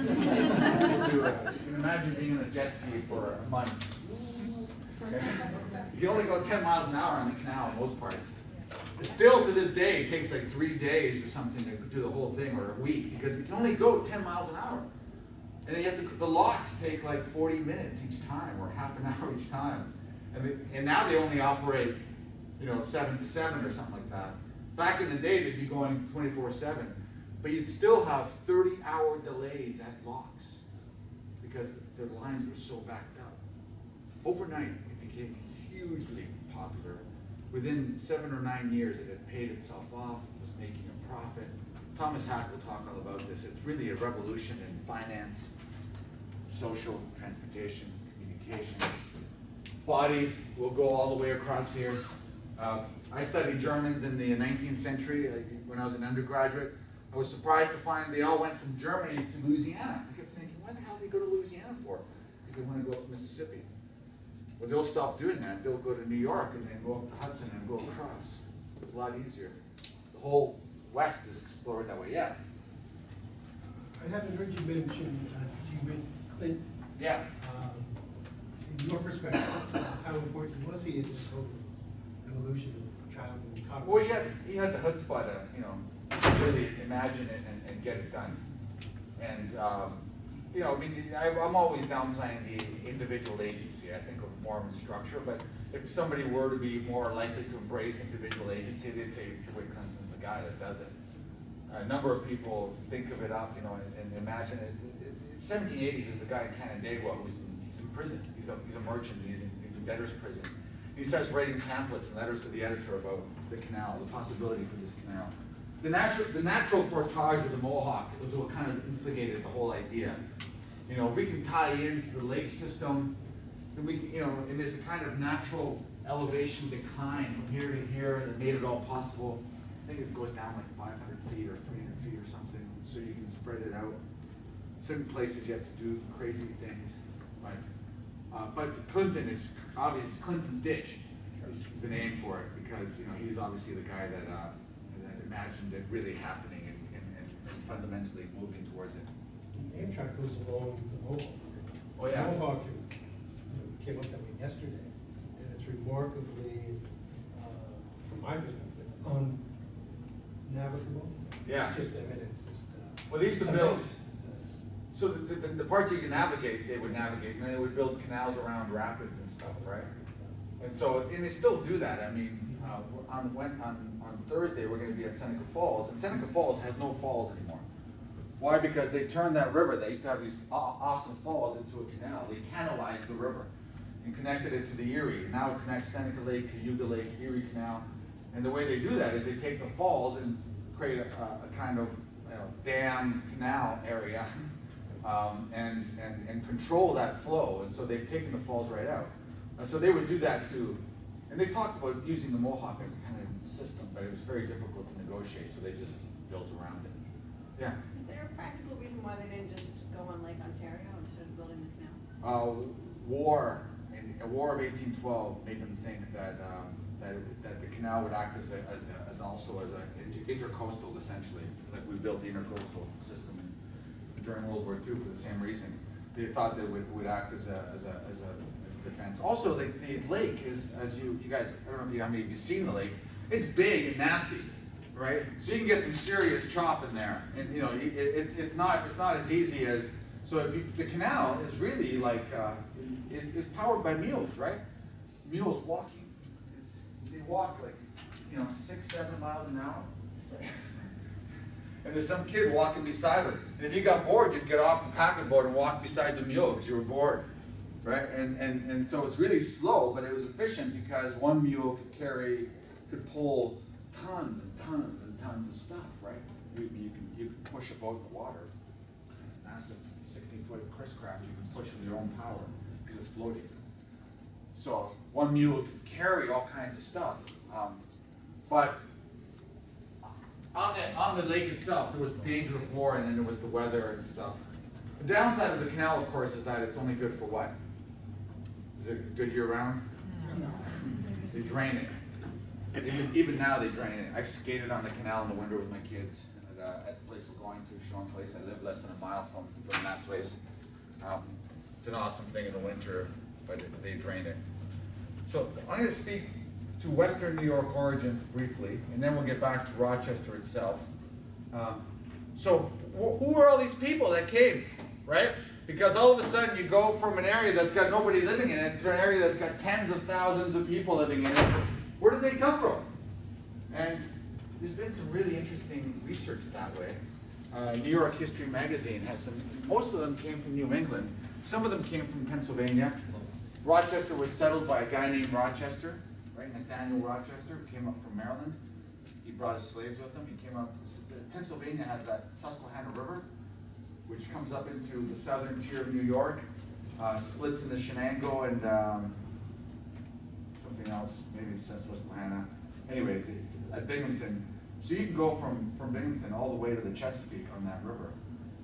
you, uh, you can imagine being on a jet ski for a month. Okay? You can only go ten miles an hour on the canal in most parts. Still to this day, it takes like three days or something to do the whole thing, or a week, because it can only go ten miles an hour. And then you have to, the locks take like forty minutes each time, or half an hour each time. And, they, and now they only operate, you know, seven to seven or something like that. Back in the day, they'd be going twenty-four seven. But you'd still have thirty hour delays at locks because their lines were so backed up. Overnight, it became hugely popular. Within seven or nine years, it had paid itself off, it was making a profit. Thomas Hack will talk all about this. It's really a revolution in finance, social, transportation, communication. Bodies will go all the way across here. Uh, I studied Germans in the nineteenth century uh, when I was an undergraduate. I was surprised to find they all went from Germany to Louisiana. I kept thinking, why the hell they go to Louisiana for? Because they want to go up Mississippi. Well, they'll stop doing that. They'll go to New York and then go up to Hudson and go across. It's a lot easier. The whole West is explored that way. Yeah. I haven't heard you mention, uh, you mentioned Clint. Yeah. Um, in your perspective, how important was he in this whole evolution of child and cognitive? Well, he had, he had the chutzpah to, you know, really imagine it and, and get it done. And, um, you know, I mean, I, I'm always downplaying the individual agency. I think of more of a structure, but if somebody were to be more likely to embrace individual agency, they'd say Dwight Clinton's the guy that does it. A number of people think of it up, you know, and, and imagine it. In seventeen eighties, there's a guy in Canandaigua who's in, he's in prison. He's a, he's a merchant. He's in, he's in debtor's prison. He starts writing pamphlets and letters to the editor about the canal, the possibility for this canal. The natural, the natural portage of the Mohawk was what kind of instigated the whole idea. You know, if we can tie into the lake system, then we, you know, and there's a kind of natural elevation decline from here to here that made it all possible. I think it goes down like five hundred feet or three hundred feet or something, so you can spread it out. Certain places you have to do crazy things, but uh, but Clinton is obviously Clinton's ditch is, is the name for it, because you know he's obviously the guy that uh, that imagined it really happening and, and, and, and fundamentally moving towards it. The Amtrak goes along the Mohawk. Oh yeah. The Mohawk, you know, came up that way yesterday, and it's remarkably, uh, from my perspective, unnavigable. Yeah. It's just, I mean, it's just. Uh, Well, they used to it's a build. mess. It's a- So the, the, the parts you can navigate, they would navigate, and then they would build canals around rapids and stuff, right? And so, and they still do that. I mean, uh, on, when, on, on Thursday, we're going to be at Seneca Falls, and Seneca Falls has no falls anymore. Why? Because they turned that river, they used to have these aw awesome falls, into a canal. They canalized the river and connected it to the Erie. And now it connects Seneca Lake, Cayuga Lake, Erie Canal. And the way they do that is they take the falls and create a, a kind of you know, dam canal area. Um, and, and, and control that flow, and so they've taken the falls right out. Uh, so they would do that too. And they talked about using the Mohawk as a kind of system, but it was very difficult to negotiate, so they just built around it. Yeah? Is there a practical reason why they didn't just go on Lake Ontario instead of building the canal? Uh, war, in a war of eighteen twelve made them think that, um, that, that the canal would act as, a, as, a, as also as an inter intercoastal, essentially, like we built the intercoastal system during World War Two for the same reason. They thought that it would, would act as a, as a, as a, as a defense. Also, the, the lake is, as you, you guys, I don't know if you, how many of you have seen the lake, it's big and nasty, right? So you can get some serious chop in there. And you know, it, it's, it's, not, it's not as easy as, so if you, the canal is really like, uh, it, it's powered by mules, right? Mules walking. It's, they walk like, you know, six, seven miles an hour. Right? And there's some kid walking beside him. And if you got bored, you'd get off the packet board and walk beside the mule because you were bored, right? And, and, and so it's really slow, but it was efficient because one mule could carry, could pull tons and tons and tons of stuff, right? You, you, can, you can push a boat in the water. Massive sixty foot Chris craft, you can push with your own power because it's floating. So one mule could carry all kinds of stuff. Um, but On the, on the lake itself, there was the danger of war, and then there was the weather and stuff. The downside of the canal, of course, is that it's only good for what? Is it good year-round? No. They drain it. Even, even now, they drain it. I've skated on the canal in the winter with my kids at, uh, at the place we're going to, Sean Place. I live less than a mile from, from that place. Um, it's an awesome thing in the winter, but it, they drain it. So I'm going to speak to Western New York origins briefly, and then we'll get back to Rochester itself. Um, so wh who are all these people that came, right? Because all of a sudden you go from an area that's got nobody living in it to an area that's got tens of thousands of people living in it. Where did they come from? And there's been some really interesting research that way. Uh, New York History Magazine has some, most of them came from New England. Some of them came from Pennsylvania. Rochester was settled by a guy named Rochester. Right, Nathaniel Rochester came up from Maryland. He brought his slaves with him. He came up, Pennsylvania has that Susquehanna River, which comes up into the southern tier of New York, uh, splits in the Shenango and um, something else, maybe it says Susquehanna. Anyway, the, at Binghamton, so you can go from, from Binghamton all the way to the Chesapeake on that river.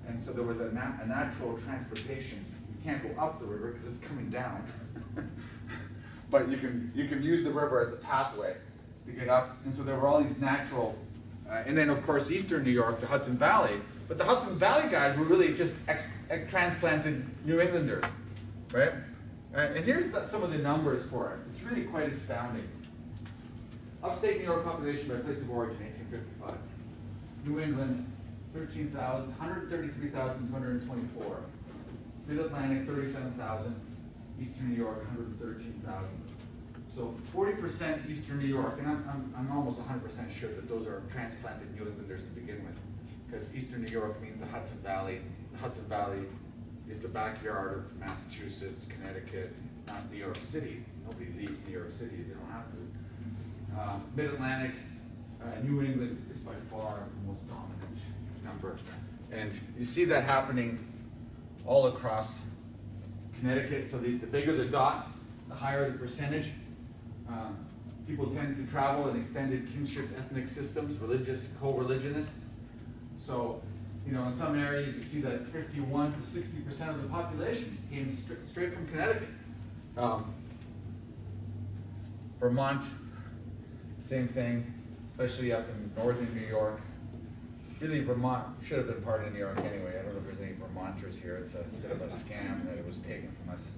And so there was a, nat a natural transportation. You can't go up the river because it's coming down. But you can, you can use the river as a pathway to get up. And so there were all these natural, uh, and then of course Eastern New York, the Hudson Valley. But the Hudson Valley guys were really just ex ex transplanted New Englanders, right? And, and here's the, some of the numbers for it. It's really quite astounding. Upstate New York population by place of origin, eighteen fifty-five. New England, thirteen thousand, one hundred thirty-three thousand two hundred twenty-four. Mid-Atlantic, thirty-seven thousand. Eastern New York, one hundred thirteen thousand. So forty percent Eastern New York, and I'm, I'm, I'm almost one hundred percent sure that those are transplanted New Englanders to begin with, because Eastern New York means the Hudson Valley. The Hudson Valley is the backyard of Massachusetts, Connecticut. It's not New York City. Nobody leaves New York City if they don't have to. Uh, Mid-Atlantic, uh, New England is by far the most dominant number. And you see that happening all across Connecticut. So the, the bigger the dot, the higher the percentage. Um, people tend to travel in extended kinship ethnic systems, religious, co-religionists. So, you know, in some areas you see that fifty-one to sixty percent of the population came st straight from Connecticut. Um, Vermont, same thing, especially up in northern New York. Really, Vermont should have been part of New York anyway. I don't know if there's any Vermonters here. It's a bit of a scam that it was taken from us.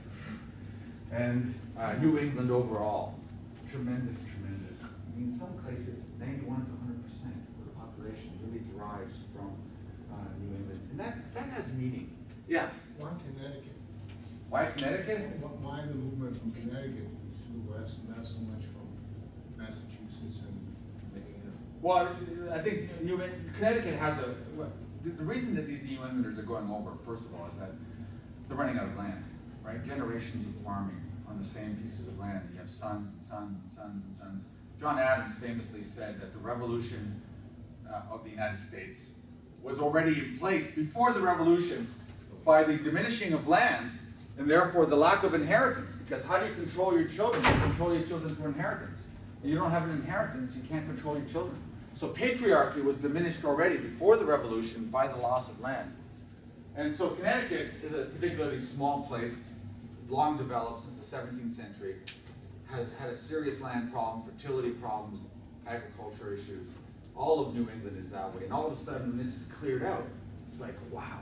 And uh, New England overall, tremendous, tremendous. I mean, in some places, ninety-one to one hundred percent of the population really derives from uh, New England. And that, that has meaning. Yeah? Why Connecticut? Why Connecticut? Why the movement from Connecticut to the west, not so much from Massachusetts and Maine? Well, I think New Connecticut has a, well, the, the reason that these New Englanders are going over, first of all, is that they're running out of land, right? Generations of farming on the same pieces of land. You have sons and sons and sons and sons. John Adams famously said that the revolution uh, of the United States was already in place before the revolution by the diminishing of land and therefore the lack of inheritance. Because how do you control your children? You control your children through inheritance. And you don't have an inheritance, you can't control your children. So patriarchy was diminished already before the revolution by the loss of land. And so Connecticut is a particularly small place, long developed since the seventeenth century, has had a serious land problem, fertility problems, agriculture issues. All of New England is that way. And all of a sudden, this is cleared out. It's like, wow.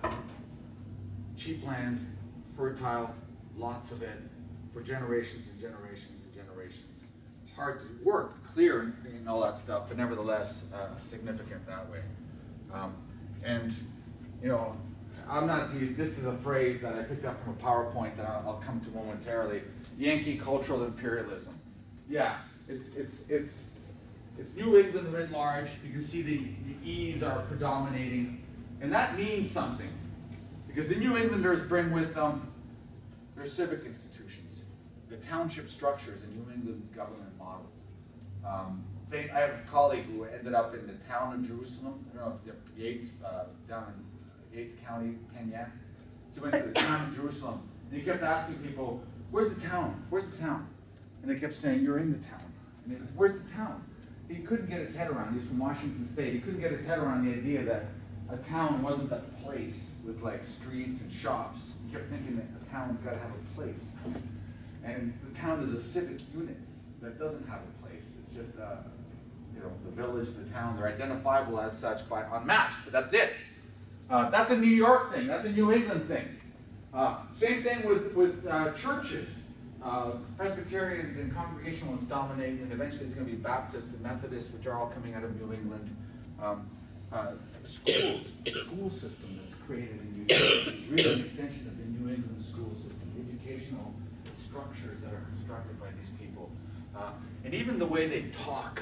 Cheap land, fertile, lots of it, for generations and generations and generations. Hard to work, clear, and, and all that stuff, but nevertheless, uh, significant that way. Um, and, you know, I'm not, this is a phrase that I picked up from a PowerPoint that I'll, I'll come to momentarily. Yankee cultural imperialism. Yeah, it's, it's, it's, it's New England writ large. You can see the, the E's are predominating. And that means something. Because the New Englanders bring with them their civic institutions, the township structures and New England government model. Um, I have a colleague who ended up in the town of Jerusalem. I don't know if the Yates, uh, down in Yates County, Penyak. He went to the town of Jerusalem, and he kept asking people, "Where's the town? Where's the town?" And they kept saying, "You're in the town." And he said, "Where's the town?" He couldn't get his head around. He's from Washington State. He couldn't get his head around the idea that a town wasn't a place with like streets and shops. He kept thinking that a town's got to have a place, and the town is a civic unit that doesn't have a place. It's just uh, you know, the village, the town. They're identifiable as such by on maps, but that's it. Uh, that's a New York thing. That's a New England thing. Uh, same thing with, with uh, churches. Uh, Presbyterians and Congregationalists dominate, and eventually it's going to be Baptists and Methodists, which are all coming out of New England. Um, uh, schools, the school system that's created in New York is really an extension of the New England school system, the educational structures that are constructed by these people. Uh, and even the way they talk.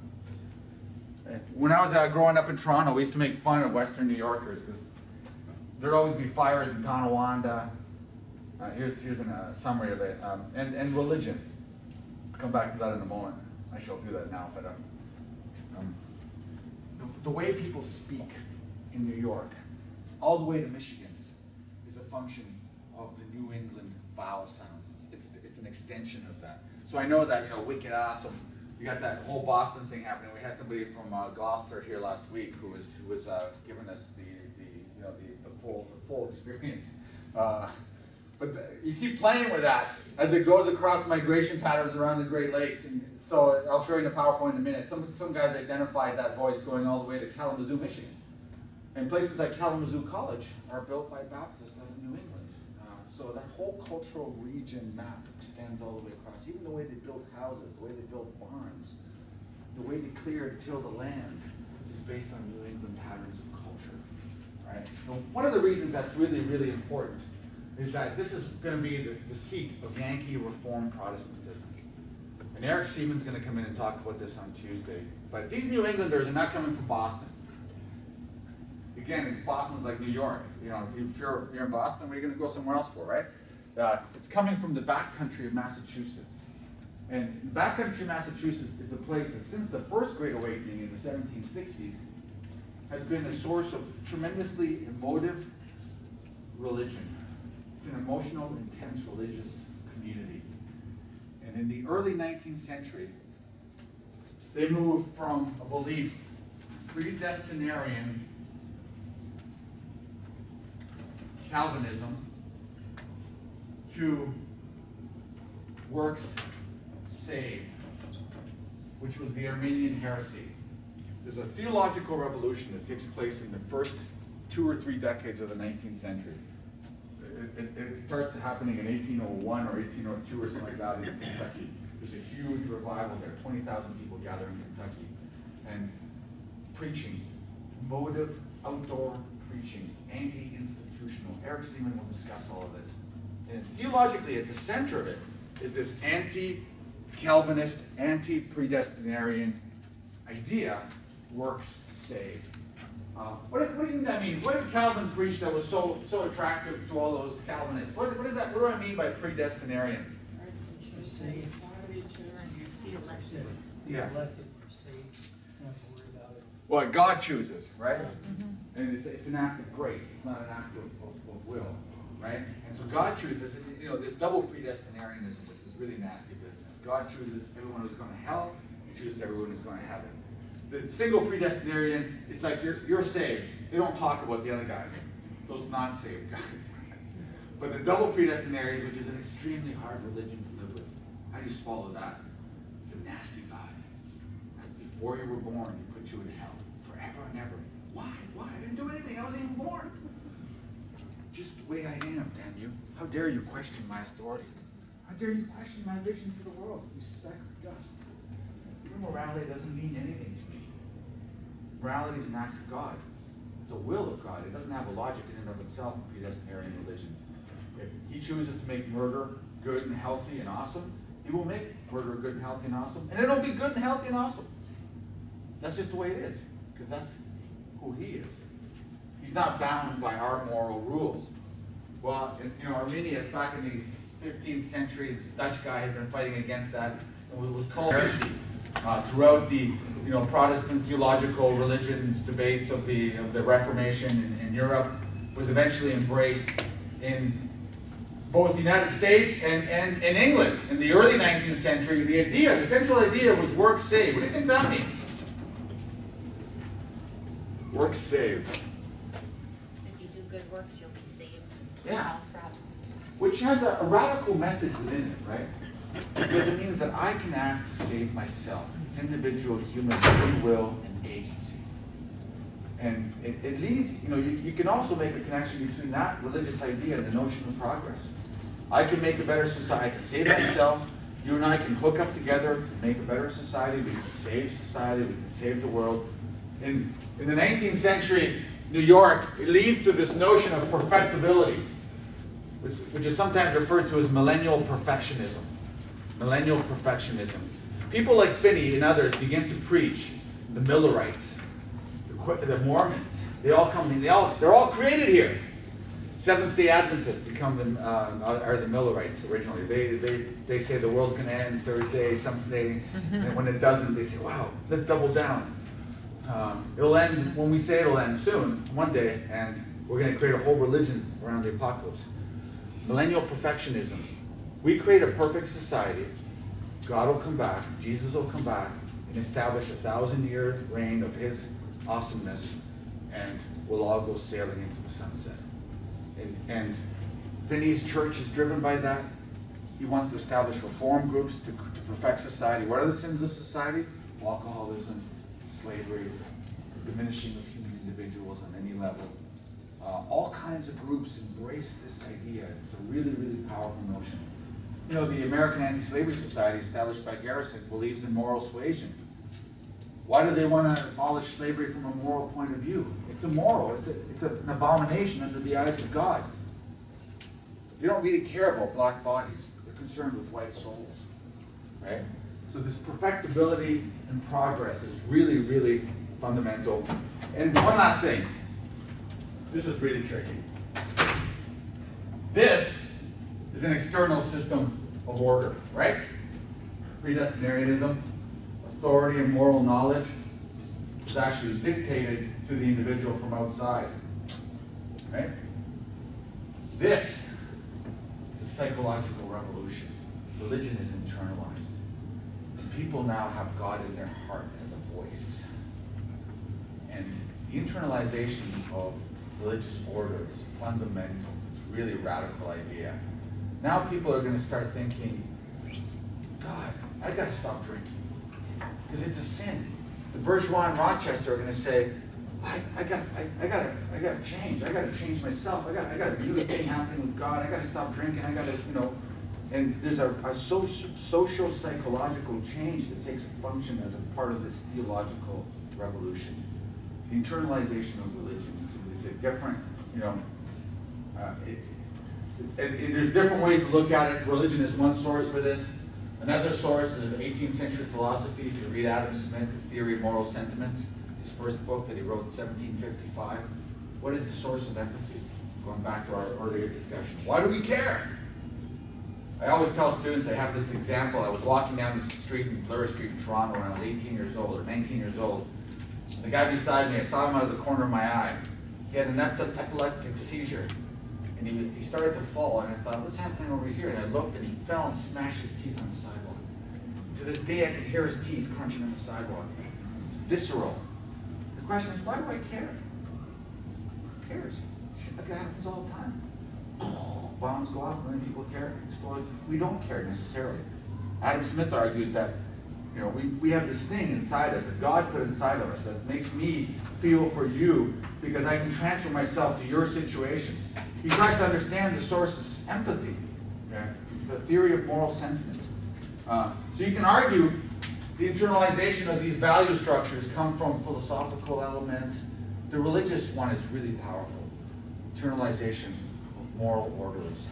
When I was uh, growing up in Toronto, we used to make fun of Western New Yorkers because there'd always be fires in Tonawanda. Uh, here's here's a uh, summary of it. Um, and, and religion. I'll come back to that in a moment. I shall do that now. But um, um, the, the way people speak in New York, all the way to Michigan, is a function of the New England vowel sounds. It's, it's an extension of that. So I know that, you know, wicked awesome. You got that whole Boston thing happening. We had somebody from uh, Gloucester here last week who was who was uh, giving us the, the, you know, the, the full, the full experience. Uh, but the, you keep playing with that as it goes across migration patterns around the Great Lakes. And so I'll show you in the PowerPoint in a minute. Some, some guys identified that voice going all the way to Kalamazoo, Michigan. And places like Kalamazoo College are built by Baptists out of New England. Uh, so that whole cultural region map extends all the way across. Even the way they built houses, the way they built barns, the way they clear and till the land is based on New England patterns of culture. Right? So one of the reasons that's really, really important is that this is going to be the, the seat of Yankee Reformed Protestantism. And Eric Seaman's going to come in and talk about this on Tuesday. But these New Englanders are not coming from Boston. Again, it's Boston's like New York. You know, if you're, you're in Boston, what are you going to go somewhere else for, right? Uh, it's coming from the backcountry of Massachusetts. And backcountry Massachusetts is the place that since the First Great Awakening in the seventeen sixties has been a source of tremendously emotive religion. It's an emotional, intense religious community. And in the early nineteenth century, they moved from a belief, predestinarian Calvinism, to works saved, which was the Arminian heresy. There's a theological revolution that takes place in the first two or three decades of the nineteenth century. It, it, it starts happening in eighteen oh one or eighteen oh two or something like that in Kentucky. There's a huge revival there, twenty thousand people gather in Kentucky. And preaching, motive, outdoor preaching, anti-institutional. Eric Seaman will discuss all of this. And theologically, at the center of it is this anti-Calvinist, anti-predestinarian idea, works save. Uh, what, is, what do you think that means? What did Calvin preach that was so so attractive to all those Calvinists? What, what is that? What do I mean by predestinarian? You're saved. Be elected. Be Yeah. elected, you're saved. You don't have to worry about it. Well, God chooses, right? Mm-hmm. And it's, it's an act of grace. It's not an act of, of, of will, right? And so God chooses. And, you know, this double predestinarianism, which is really nasty business. God chooses everyone who's going to hell. He chooses everyone who's going to heaven. The single predestinarian, it's like you're, you're saved. They don't talk about the other guys, those not-saved guys. But the double predestinarians, which is an extremely hard religion to live with, how do you swallow that? It's a nasty God. Because before you were born, he put you in hell forever and ever. Why? Why? I didn't do anything. I wasn't even born. Just the way I am, damn you. How dare you question my authority? How dare you question my vision for the world? You speck of dust. Your morality doesn't mean anything to me. Morality is an act of God. It's a will of God. It doesn't have a logic in and of itself in predestinarian religion. If he chooses to make murder good and healthy and awesome, he will make murder good and healthy and awesome. And it'll be good and healthy and awesome. That's just the way it is. Because that's who he is. He's not bound by our moral rules. Well, in, you know, Arminius, back in the fifteenth century, this Dutch guy had been fighting against that. And it was called heresy. Uh, throughout the you know, Protestant theological religions debates of the, of the Reformation in, in Europe, was eventually embraced in both the United States and, and, and England. In the early nineteenth century, the idea, the central idea was works saved. What do you think that means? Works saved. If you do good works, you'll be saved. Yeah. Forever. Which has a, a radical message within it, right? Because it means that I can act to save myself. It's individual human free will and agency. And it, it leads, you know, you, you can also make a connection between that religious idea and the notion of progress. I can make a better society, I can save myself. You and I can hook up together to make a better society. We can save society, we can save the world. In, in the nineteenth century, New York, it leads to this notion of perfectibility, which, which is sometimes referred to as millennial perfectionism. Millennial perfectionism. People like Finney and others begin to preach, the Millerites, the, the Mormons. They all come in. They all they're all created here. Seventh-day Adventists become the uh, are the Millerites originally. They they they say the world's going to end Thursday, someday, and when it doesn't, they say, "Wow, let's double down." Um, it'll end when we say it'll end soon, one day, and we're going to create a whole religion around the apocalypse. Millennial perfectionism. We create a perfect society. God will come back, Jesus will come back, and establish a thousand-year reign of his awesomeness. and we'll all go sailing into the sunset. And, and Finney's church is driven by that. He wants to establish reform groups to, to perfect society. What are the sins of society? Alcoholism, slavery, diminishing of human individuals on any level. Uh, all kinds of groups embrace this idea. It's a really, really powerful notion. You know, the American Anti-Slavery Society, established by Garrison, believes in moral suasion. Why do they want to abolish slavery from a moral point of view? It's immoral. It's, a, it's a, an abomination under the eyes of God. They don't really care about black bodies. They're concerned with white souls, right? So this perfectibility and progress is really, really fundamental. And one last thing. This is really tricky. This is an external system of order, right? Predestinarianism, authority and moral knowledge is actually dictated to the individual from outside, right? This is a psychological revolution. Religion is internalized. And people now have God in their heart as a voice. And the internalization of religious order is fundamental. It's a really radical idea. Now people are going to start thinking, God, I got to stop drinking because it's a sin. The bourgeois in Rochester are going to say, I, I got, I, I got to, I got to change. I got to change myself. I got, I got a new thing happening with God. I got to stop drinking. I got to, you know. And there's a, a so, social psychological change that takes function as a part of this theological revolution. The internalization of religion. It's, it's a different, you know. Uh, it, it's, and, and there's different ways to look at it. Religion is one source for this. Another source is eighteenth century philosophy. If you read Adam Smith, The Theory of Moral Sentiments, his first book that he wrote in seventeen fifty-five. What is the source of empathy? Going back to our earlier discussion. Why do we care? I always tell students, I have this example. I was walking down this street in Bloor Street in Toronto when I was eighteen years old or nineteen years old. And the guy beside me, I saw him out of the corner of my eye. He had an epileptic seizure. And he, he started to fall, and I thought, what's happening over here? And I looked, and he fell and smashed his teeth on the sidewalk. To this day, I can hear his teeth crunching on the sidewalk. It's visceral. The question is, why do I care? Who cares? Shit like that happens all the time. Oh, bombs go off, and then people care, explode. We don't care necessarily. Adam Smith argues that, you know, we, we have this thing inside us that God put inside of us that makes me feel for you because I can transfer myself to your situation. He tries to understand the source of empathy, okay? The theory of moral sentiments. Uh, so you can argue the internalization of these value structures come from philosophical elements. The religious one is really powerful. Internalization of moral orders.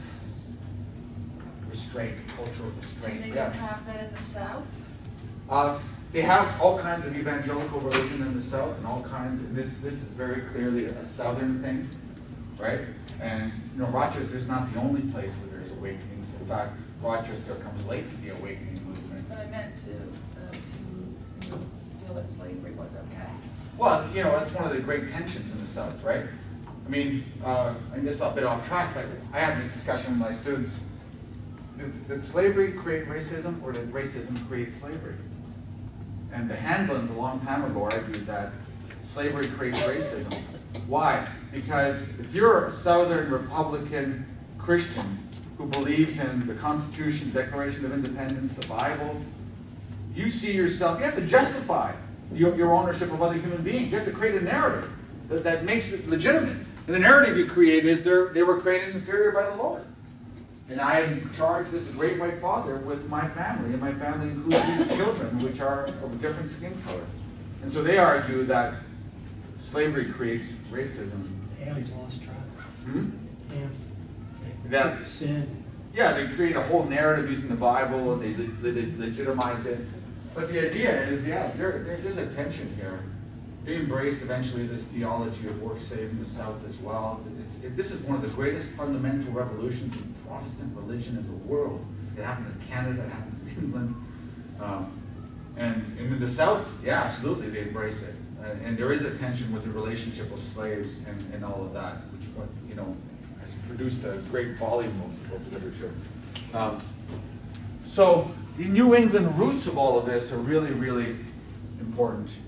Restraint, cultural restraint. And they yeah. don't have that in the South? Uh, they have all kinds of evangelical religion in the South, and all kinds. Of, this this is very clearly a Southern thing, right? And you know, Rochester is not the only place where there's awakenings. In fact, Rochester comes late to the awakening movement. But I meant to, uh, to feel that slavery was okay. Well, you know, that's one of the great tensions in the South, right? I mean, uh, I guess I'll bit off track, but I had this discussion with my students. Did, did slavery create racism, or did racism create slavery? And the Handlins a long time ago argued that slavery creates racism. Why? Because if you're a Southern Republican Christian who believes in the Constitution, Declaration of Independence, the Bible, you see yourself, you have to justify your, your ownership of other human beings. You have to create a narrative that, that makes it legitimate. And the narrative you create is they were created inferior by the Lord. And I am charged as a great white father with my family, and my family includes these children, which are of a different skin color. And so they argue that slavery creates racism. Ham's lost track. Hmm? Ham. That, Sin. yeah, they create a whole narrative using the Bible, and they, they, they legitimize it. But the idea is, yeah, there, there, there's a tension here. They embrace eventually this theology of work saved in the South as well. It's, it, this is one of the greatest fundamental revolutions in Protestant religion in the world. It happens in Canada, it happens in England. Um, and, and in the South, yeah, absolutely, they embrace it. Uh, and there is a tension with the relationship of slaves and, and all of that, which, what, you know, has produced a great volume of, of literature. Um, so the New England roots of all of this are really, really important.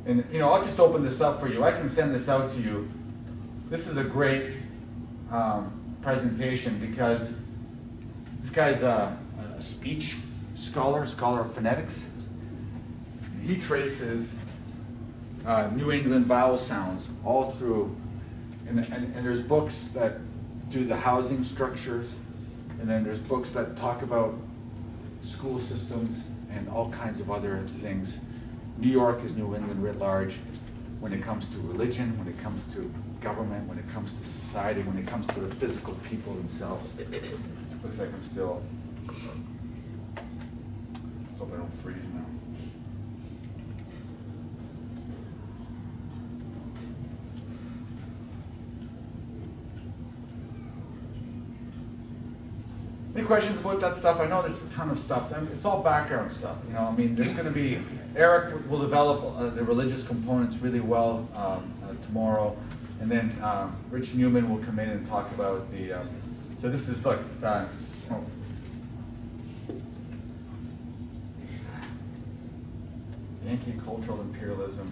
And you know, I'll just open this up for you. I can send this out to you. This is a great um, presentation because this guy's a, a speech scholar, scholar of phonetics. He traces uh, New England vowel sounds all through, and, and, and there's books that do the housing structures, and then there's books that talk about school systems and all kinds of other things. New York is New England writ large when it comes to religion, when it comes to government, when it comes to society, when it comes to the physical people themselves. Looks like I'm still, let's hope I don't freeze now. Any questions about that stuff? I know there's a ton of stuff. I mean, it's all background stuff. You know, I mean, there's going to be, Eric will develop uh, the religious components really well um, uh, tomorrow. And then um, Rich Newman will come in and talk about the, um, so this is like, uh, oh. Yankee cultural imperialism.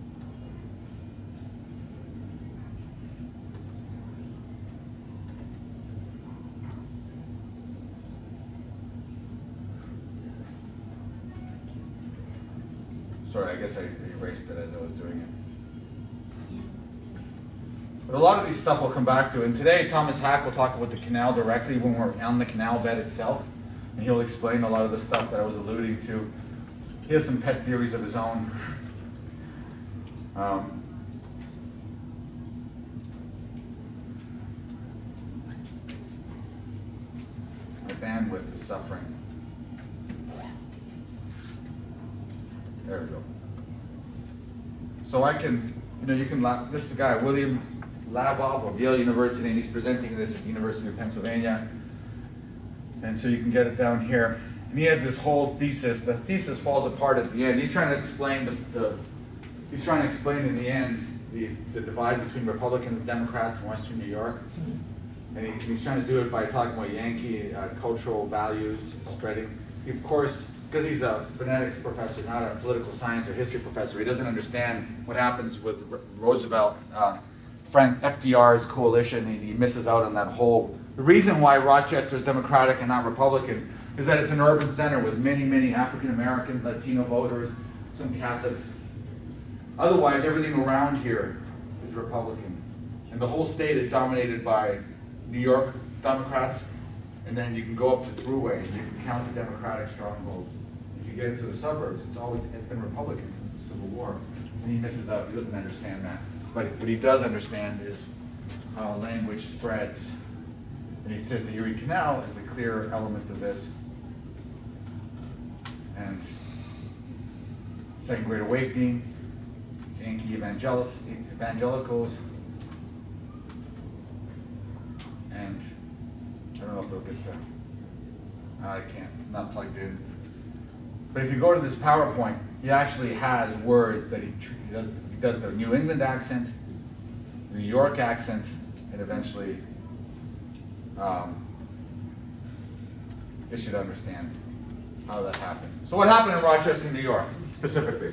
Sorry, I guess I erased it as I was doing it. But a lot of these stuff we'll come back to. And today, Thomas Hack will talk about the canal directly when we're on the canal bed itself. And he'll explain a lot of the stuff that I was alluding to. He has some pet theories of his own. um, my bandwidth is suffering. There we go. So I can, you know, you can, this is the guy, William Labov of Yale University, and he's presenting this at the University of Pennsylvania. And so you can get it down here. And he has this whole thesis. The thesis falls apart at the end. He's trying to explain the, the he's trying to explain in the end the, the divide between Republicans and Democrats in Western New York. And he, he's trying to do it by talking about Yankee uh, cultural values spreading. He, of course, because he's a phonetics professor, not a political science or history professor, he doesn't understand what happens with Roosevelt, uh, Frank F D R's coalition. He, he misses out on that whole. The reason why Rochester is Democratic and not Republican is that it's an urban center with many, many African Americans, Latino voters, some Catholics. Otherwise, everything around here is Republican. And the whole state is dominated by New York Democrats, and then you can go up the thruway and you can count the Democratic strongholds. If you get into the suburbs, it's always it's been Republican since the Civil War. And he misses out, he doesn't understand that. But what he does understand is how language spreads. And he says the Erie Canal is the clear element of this. And Second Great Awakening, Yankee evangelicals, evangelicals, and I don't know if they'll get that. I can't, I'm not plugged in. But if you go to this PowerPoint, he actually has words that he, he does. He does the New England accent, the New York accent, and eventually um, they should understand how that happened. So what happened in Rochester, New York, specifically?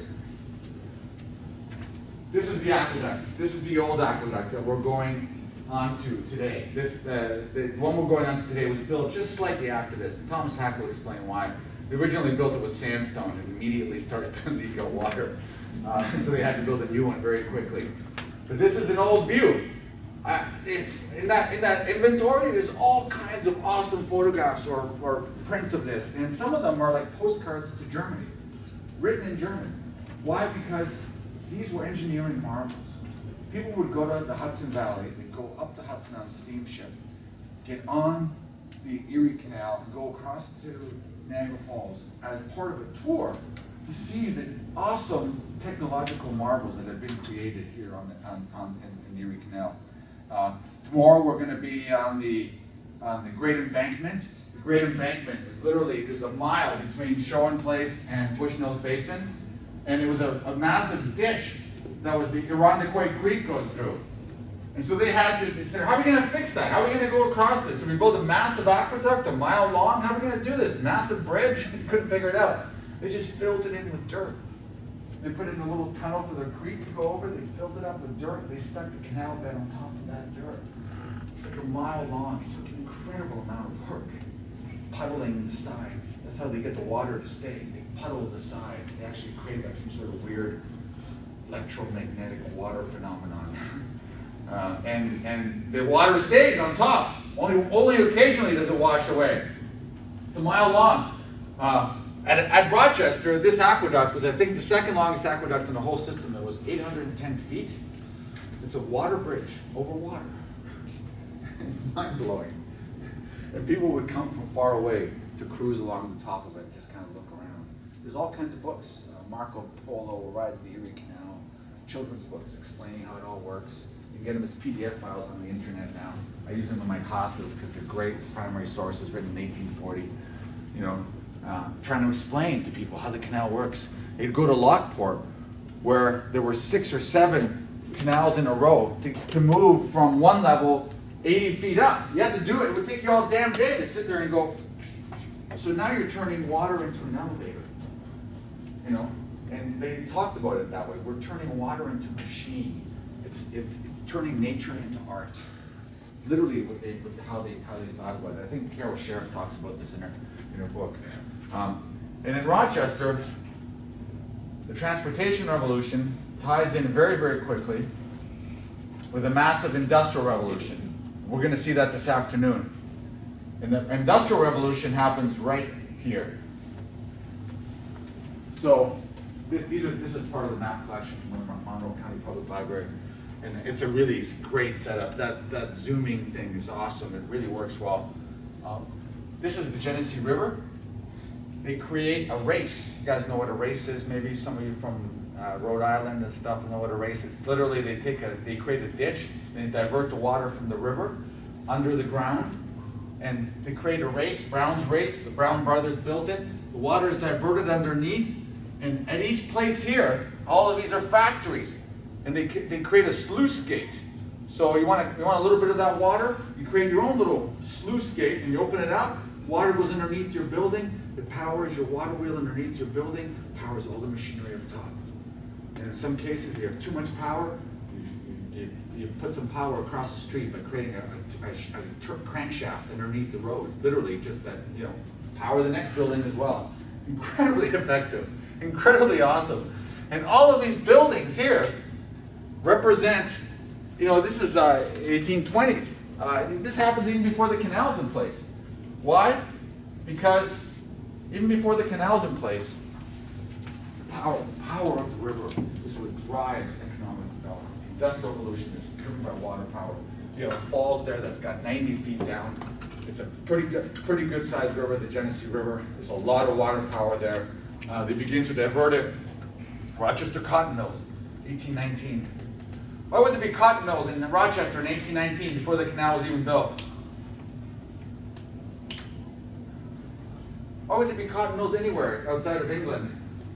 This is the aqueduct. This is the old aqueduct that we're going on to today. This, uh, the one we're going on to today was built just slightly after this. And Thomas Hack will explain why. They originally built it with sandstone and immediately started to leak out water. Uh, so they had to build a new one very quickly. But this is an old view. Uh, in, that, in that inventory, there's all kinds of awesome photographs or, or prints of this. And some of them are like postcards to Germany, written in German. Why? Because these were engineering marvels. People would go to the Hudson Valley, they'd go up the Hudson on a steamship, get on the Erie Canal, and go across to Niagara Falls as part of a tour to see the awesome technological marvels that have been created here on the, on, on, in, in the Erie Canal. Uh, tomorrow we're going to be on the, on the Great Embankment. The Great Embankment is literally, there's a mile between Showen Place and Bushnell's Basin, and it was a, a massive ditch that was the Irondequoit Creek goes through. And so they had to, they said, how are we going to fix that? How are we going to go across this? So we built a massive aqueduct, a mile long. How are we going to do this? Massive bridge? We couldn't figure it out. They just filled it in with dirt. They put in a little tunnel for the creek to go over. They filled it up with dirt. They stuck the canal bed on top of that dirt. It's like a mile long. It took an incredible amount of work. Puddling the sides. That's how they get the water to stay. They puddle the sides. They actually create like some sort of weird electromagnetic water phenomenon. Uh, and, and the water stays on top. Only, only occasionally does it wash away. It's a mile long. Uh, at, at Rochester, this aqueduct was, I think, the second longest aqueduct in the whole system. It was eight hundred ten feet. It's a water bridge over water. It's mind-blowing. And people would come from far away to cruise along the top of it, just kind of look around. There's all kinds of books. Uh, Marco Polo rides the Erie Canal, children's books explaining how it all works. You can get them as P D F files on the internet now. I use them in my classes because they're great primary sources written in eighteen forty. You know, uh, trying to explain to people how the canal works. They'd go to Lockport, where there were six or seven canals in a row to, to move from one level eighty feet up. You have to do it. It would take you all damn day to sit there and go. So now you're turning water into an elevator. You know, and they talked about it that way. We're turning water into machine. It's, it's, it's turning nature into art. Literally what they, what, how, they, how they thought about it. I think Carol Sheriff talks about this in her, in her book. Um, and in Rochester, the transportation revolution ties in very, very quickly with a massive industrial revolution. We're going to see that this afternoon. And the industrial revolution happens right here. So this, these are, this is part of the map collection from the Monroe County Public Library. And it's a really great setup. That, that zooming thing is awesome. It really works well. Um, this is the Genesee River. They create a race. You guys know what a race is? Maybe some of you from uh, Rhode Island and stuff know what a race is. Literally, they take a, they create a ditch, and they divert the water from the river under the ground, and they create a race, Brown's race. The Brown brothers built it. The water is diverted underneath, and at each place here, all of these are factories. And they, they create a sluice gate. So you want, you want a little bit of that water, you create your own little sluice gate and you open it up, water goes underneath your building, it powers your water wheel underneath your building, powers all the machinery up top. And in some cases, if you have too much power, you, you, you put some power across the street by creating a, a, a, a crankshaft underneath the road, literally just that, you know, power the next building as well. Incredibly effective, incredibly awesome. And all of these buildings here represent, you know, this is uh, eighteen twenties. Uh, this happens even before the canal's in place. Why? Because even before the canal's in place, the power, power of the river is what drives economic development. The Industrial Revolution is driven by water power. You have falls there that's got ninety feet down. It's a pretty good, pretty good sized river, the Genesee River. There's a lot of water power there. Uh, they begin to divert it. Rochester cotton mills, eighteen nineteen. Why would there be cotton mills in Rochester in eighteen nineteen before the canal was even built? Why would there be cotton mills anywhere outside of England?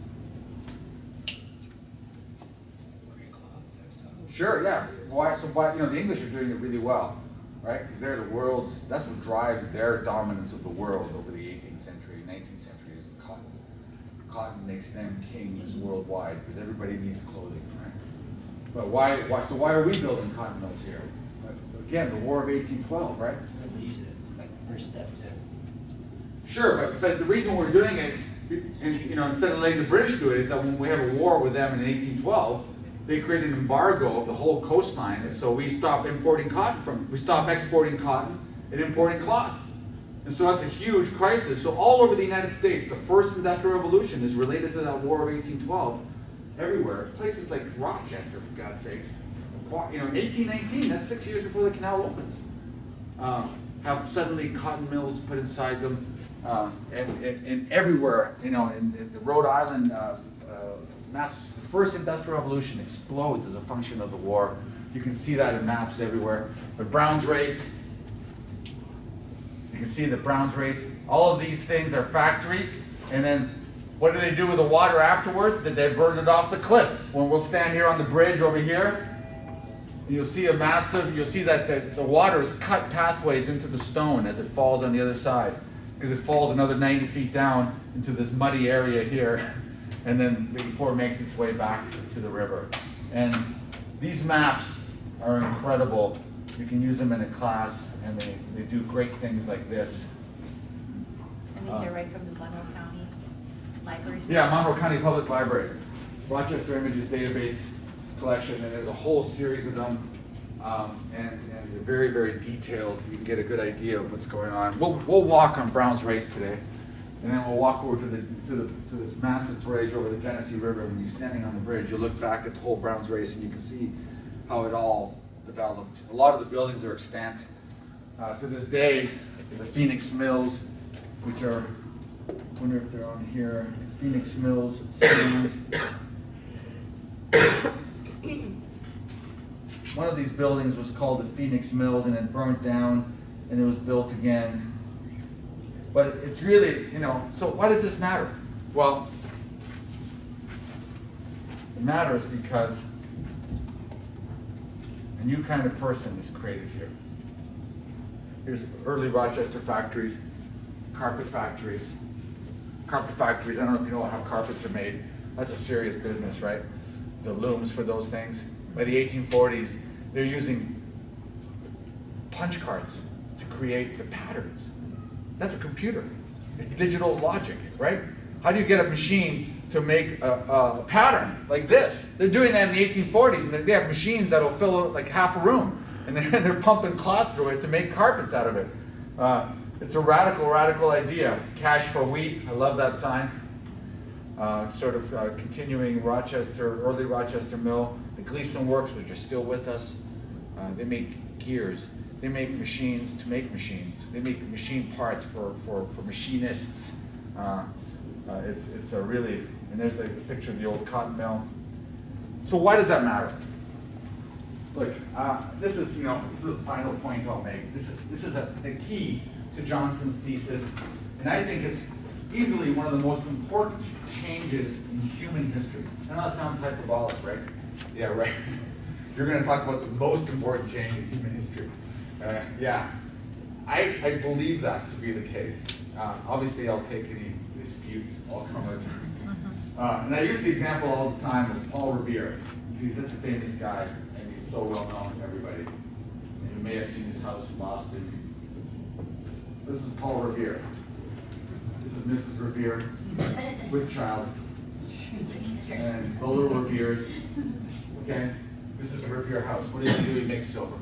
Sure, yeah. Why? So why? You know, the English are doing it really well, right? Because they're the world's. That's what drives their dominance of the world over the eighteenth century, nineteenth century is the cotton. Cotton makes them kings worldwide because everybody needs clothing, right? But why, why, so why are we building cotton mills here? Again, the War of eighteen twelve, right? It's like the first step to. Sure, but, but the reason we're doing it, and, you know, instead of letting the British do it, is that when we have a war with them in eighteen twelve, they create an embargo of the whole coastline, and so we stop importing cotton from, we stop exporting cotton and importing cloth. And so that's a huge crisis. So all over the United States, the first industrial revolution is related to that War of eighteen twelve. Everywhere, places like Rochester, for God's sakes. You know, in eighteen nineteen, that's six years before the canal opens. Um, have suddenly cotton mills put inside them, um, and, and, and everywhere, you know, in, in the Rhode Island, uh, uh, Mass, the first industrial revolution explodes as a function of the war. You can see that in maps everywhere. The Brown's race, you can see the Brown's race. All of these things are factories, and then what do they do with the water afterwards? They divert it off the cliff. When we'll stand here on the bridge over here, you'll see a massive, you'll see that the, the water has cut pathways into the stone as it falls on the other side, because it falls another ninety feet down into this muddy area here. and then before it makes its way back to the river. And these maps are incredible. You can use them in a class, and they, they do great things like this. And these are right from the Monroe County Library? Yeah, Monroe County Public Library. Rochester Images Database Collection, and there's a whole series of them. Um, and, and they're very, very detailed. You can get a good idea of what's going on. We'll, we'll walk on Brown's Race today, and then we'll walk over to, the, to, the, to this massive bridge over the Genesee River. When you're standing on the bridge, you look back at the whole Brown's Race, and you can see how it all developed. A lot of the buildings are extant. Uh, to this day, the Phoenix Mills, which are, I wonder if they're on here, Phoenix Mills stand. One of these buildings was called the Phoenix Mills, and it burnt down, and it was built again. But it's really, you know, so why does this matter? Well, it matters because a new kind of person is created here. Here's early Rochester factories, carpet factories. Carpet factories, I don't know if you know how carpets are made. That's a serious business, right? The looms for those things. By the eighteen forties, they're using punch cards to create the patterns. That's a computer. It's digital logic, right? How do you get a machine to make a, a pattern like this? They're doing that in the eighteen forties, and they have machines that'll fill like half a room, and they're, they're pumping cloth through it to make carpets out of it. Uh, it's a radical, radical idea. Cash for wheat, I love that sign. Uh, sort of uh, continuing Rochester, early Rochester Mill. The Gleason Works, which are still with us, uh, they make gears. They make machines to make machines. They make machine parts for, for, for machinists. Uh, uh, it's, it's a really, and there's like the picture of the old cotton mill. So why does that matter? Look, uh, this is, you know, this is the final point I'll make. This is, this is a, the key to Johnson's thesis, and I think it's easily one of the most important changes in human history. I know that sounds hyperbolic, right? Yeah, right. You're going to talk about the most important change in human history. Uh, yeah, I, I believe that to be the case. Uh, obviously, I'll take any disputes, all comers. Uh, and I use the example all the time of Paul Revere. He's such a famous guy, and he's so well known to everybody. And you may have seen his house in Boston. This is Paul Revere. This is Missus Revere with child. And the little Reveres. Okay? This is a Revere house. What does he do? He makes silver.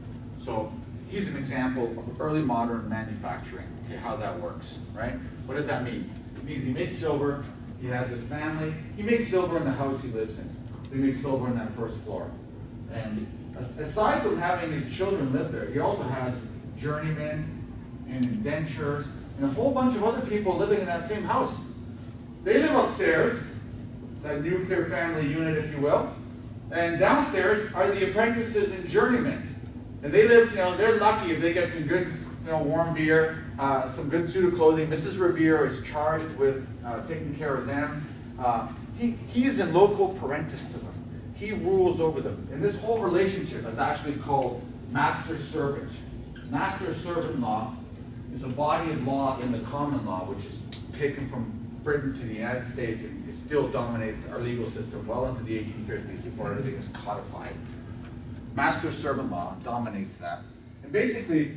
So he's an example of early modern manufacturing, okay, how that works, right? What does that mean? It means he makes silver, he has his family, he makes silver in the house he lives in. He makes silver in that first floor. And aside from having his children live there, he also has journeymen and indentures and a whole bunch of other people living in that same house. They live upstairs, that nuclear family unit, if you will, and downstairs are the apprentices and journeymen. And they live, you know, they're lucky if they get some good, you know, warm beer, uh, some good suit of clothing. Missus Revere is charged with uh, taking care of them. Uh, he, he is a local parentis to them. He rules over them. And this whole relationship is actually called master-servant. Master-servant law is a body of law in the common law, which is taken from Britain to the United States, and it still dominates our legal system well into the eighteen fifties before everything is codified. Master-servant law dominates that. And basically,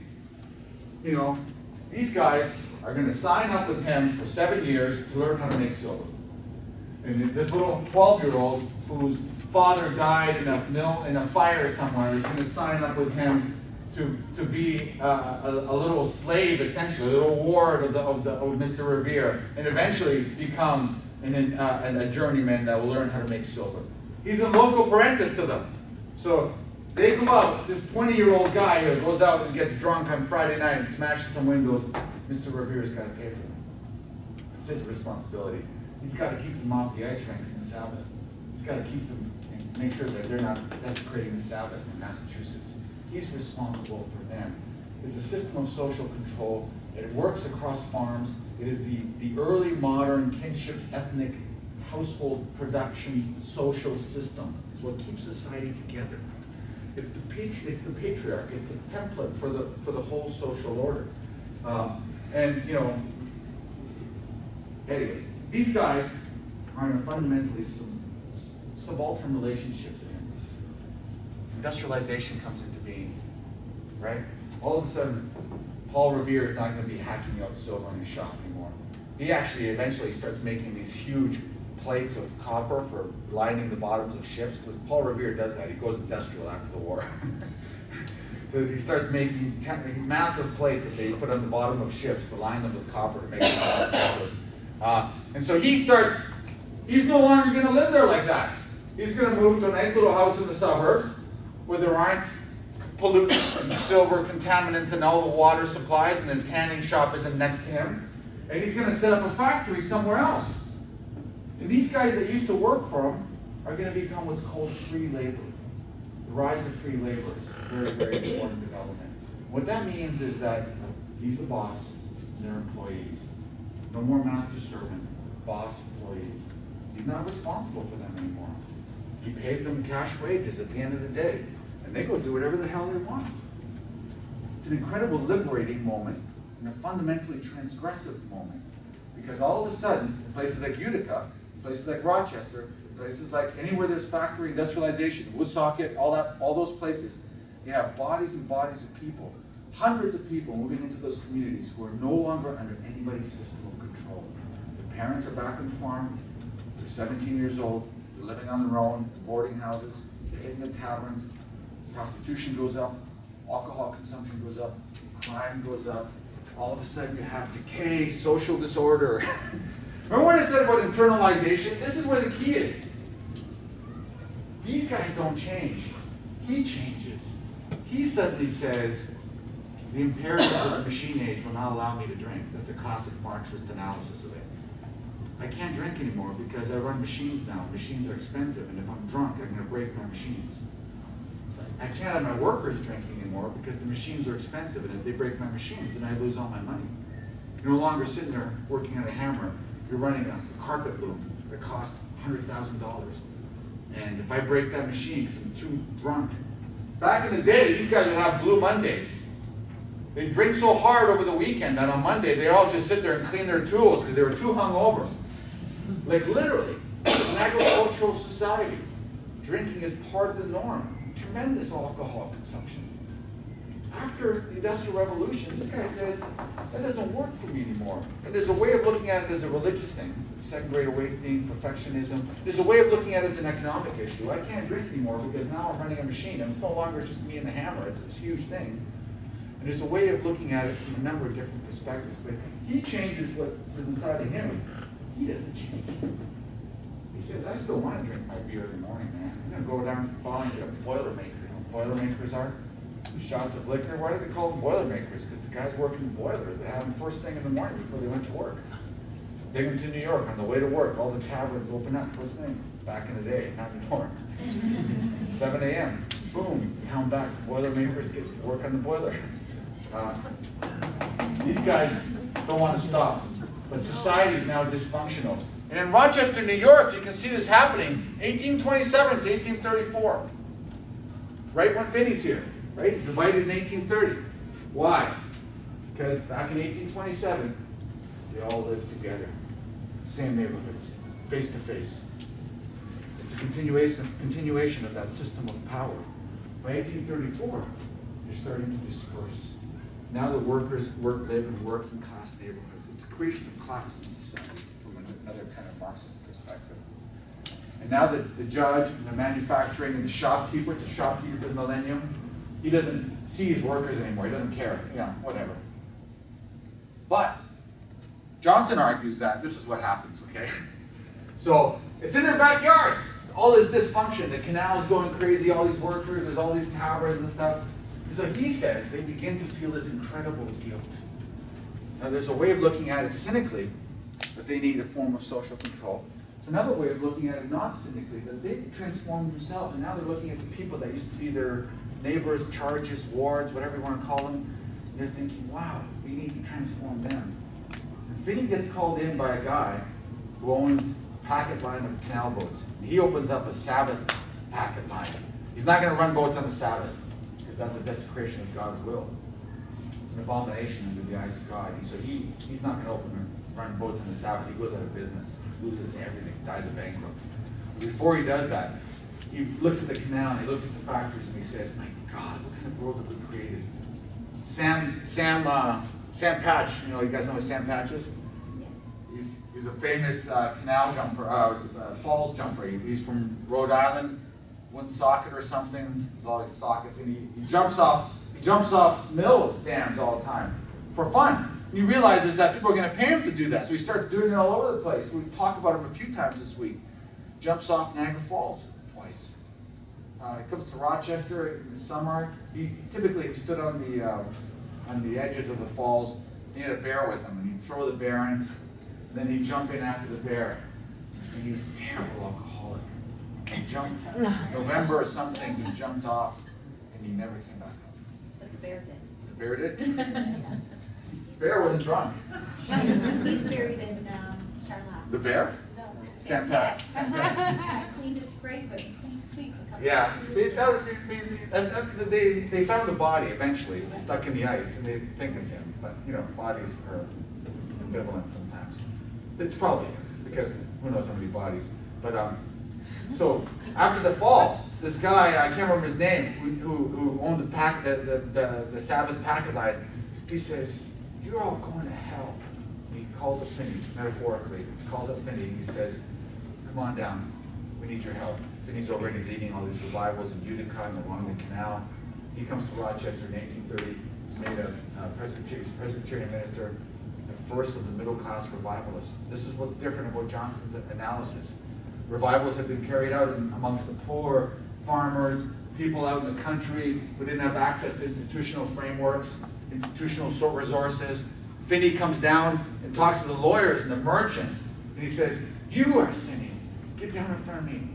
you know, these guys are going to sign up with him for seven years to learn how to make silver. And this little twelve-year-old whose father died in a mill, in a fire somewhere, is going to sign up with him to, to be uh, a, a little slave, essentially, a little ward of, the, of, the, of Mister Revere, and eventually become an, uh, a journeyman that will learn how to make silver. He's a local apprentice to them. So they go out, this twenty-year-old guy who goes out and gets drunk on Friday night and smashes some windows, Mister Revere's got to pay for them. It's his responsibility. He's got to keep them off the ice rinks in the Sabbath. He's got to keep them and make sure that they're not desecrating the Sabbath in Massachusetts. He's responsible for them. It's a system of social control. It works across farms. It is the, the early modern kinship ethnic household production social system. It's what keeps society together. It's the, patri it's the patriarch. It's the template for the, for the whole social order. Um, and, you know, anyways, these guys are in a fundamentally sub subaltern relationship to him. Industrialization comes into being, right? All of a sudden, Paul Revere is not going to be hacking out silver in his shop anymore. He actually eventually starts making these huge plates of copper for lining the bottoms of ships. Paul Revere does that. He goes industrial after the war. So he starts making massive plates that they put on the bottom of ships to line them with copper to make them all copper. Uh, and so he starts, he's no longer going to live there like that. He's going to move to a nice little house in the suburbs where there aren't pollutants and silver contaminants and all the water supplies, and the tanning shop isn't next to him. And he's going to set up a factory somewhere else. And these guys that used to work for him are going to become what's called free labor. The rise of free labor is a very, very important development. What that means is that he's the boss and they're employees. No more master-servant, boss, employees. He's not responsible for them anymore. He pays them cash wages at the end of the day, and they go do whatever the hell they want. It's an incredible liberating moment and a fundamentally transgressive moment, because all of a sudden, in places like Utica, in places like Rochester, in places like anywhere there's factory industrialization, Woonsocket, all that, all those places, you have bodies and bodies of people, hundreds of people moving into those communities who are no longer under anybody's system of control. The parents are back on the farm, they're seventeen years old, they're living on their own, boarding houses, they're hitting the taverns, prostitution goes up, alcohol consumption goes up, crime goes up. All of a sudden you have decay, social disorder. Remember what I said about internalization? This is where the key is. These guys don't change. He changes. He suddenly says, the imperatives of the machine age will not allow me to drink. That's a classic Marxist analysis of it. I can't drink anymore because I run machines now. Machines are expensive, and if I'm drunk, I'm going to break my machines. I can't have my workers drinking anymore because the machines are expensive, and if they break my machines, then I lose all my money. You're no longer sitting there working on a hammer. You're running a carpet loom that costs one hundred thousand dollars. And if I break that machine because I'm too drunk. Back in the day, these guys would have Blue Mondays. They'd drink so hard over the weekend that on Monday, they'd all just sit there and clean their tools because they were too hungover. Like literally, it's an agricultural society. Drinking is part of the norm. Tremendous alcohol consumption. After the Industrial Revolution, this guy says, that doesn't work for me anymore. And there's a way of looking at it as a religious thing. Second Great Awakening, perfectionism. There's a way of looking at it as an economic issue. I can't drink anymore because now I'm running a machine. And it's no longer just me and the hammer. It's this huge thing. And there's a way of looking at it from a number of different perspectives. But he changes what's inside of him. He doesn't change. He says, I still want to drink my beer in the morning, man. I'm going to go down to the bar and get a Boilermaker. You know what Boilermakers are? Shots of liquor. Why do they call them Boilermakers? Because the guys working the boiler, they have them first thing in the morning before they went to work. Take them to New York on the way to work. All the taverns open up first thing. Back in the day, not anymore. seven A M Boom. Town backs. Boilermakers get to work on the boiler. Uh, these guys don't want to stop. But society is now dysfunctional. And in Rochester, New York, you can see this happening, eighteen twenty-seven to eighteen thirty-four. Right when Finney's here, right? He's invited in eighteen thirty. Why? Because back in eighteen twenty-seven, they all lived together. Same neighborhoods, face to face. It's a continuation, continuation of that system of power. By eighteen thirty-four, they're starting to disperse. Now the workers work, live in working class neighborhoods. It's the creation of class in society from another kind of Marxist perspective. And now the, the judge and the manufacturing and the shopkeeper, the shopkeeper for the millennium, he doesn't see his workers anymore. He doesn't care. You know, whatever. But Johnson argues that this is what happens, okay? So it's in their backyards. All this dysfunction, the canal's going crazy, all these workers, there's all these taverns and stuff. So he says they begin to feel this incredible guilt. Now there's a way of looking at it cynically, that they need a form of social control. It's another way of looking at it not cynically, that they transformed themselves, and now they're looking at the people that used to be their neighbors, charges, wards, whatever you want to call them, and they're thinking, wow, we need to transform them. And Finney gets called in by a guy who owns a packet line of canal boats. And he opens up a Sabbath packet line. He's not going to run boats on the Sabbath, because that's a desecration of God's will. It's an abomination under the eyes of God. And so he, he's not going to open and run boats on the Sabbath. He goes out of business, loses everything, dies a bankrupt. Before he does that, he looks at the canal and he looks at the factories and he says, my God, what kind of world have we created? Sam, Sam, uh, Sam Patch, you know, you guys know who Sam Patch is? Yes. He's, he's a famous uh, canal jumper, uh, uh, falls jumper. He, he's from Rhode Island, Woonsocket or something. There's all these sockets, and he, he jumps off. He jumps off mill dams all the time for fun. And he realizes that people are going to pay him to do that, so he starts doing it all over the place. We've talked about him a few times this week. Jumps off Niagara Falls twice. Uh, he comes to Rochester in the summer. He typically he stood on the uh, on the edges of the falls. He had a bear with him, and he'd throw the bear in, and then he'd jump in after the bear. And he was a terrible alcoholic. He jumped November or something. He jumped off, and he never came back up. But the bear did. The bear did. The bear wasn't drunk. He's buried in um, Charlotte. The bear? No. Sam Patch. Sam Patch. Cleaned his grave, but clean sweep. a couple Yeah, of they, years. they, they, they, they found the body eventually. It was stuck in the ice, and they think it's him. But you know, bodies are ambivalent sometimes. It's probably him because who knows how many bodies. But um, so after the fall, this guy I can't remember his name, who, who, who owned the pack, the, the, the, the Sabbath packet line. He says, "You're all going to hell." He calls up Finney, metaphorically. He calls up Finney. He says, "Come on down. We need your help." Finney's already leading all these revivals in Utica and along the canal. He comes to Rochester in eighteen thirty. He's made a uh, Presbyterian, Presbyterian minister. He's the first of the middle-class revivalists. This is what's different about Johnson's analysis. Revivals have been carried out in, amongst the poor, farmers, people out in the country who didn't have access to institutional frameworks, institutional resources. Finney comes down and talks to the lawyers and the merchants, and he says, "You are sinning. Get down in front of me.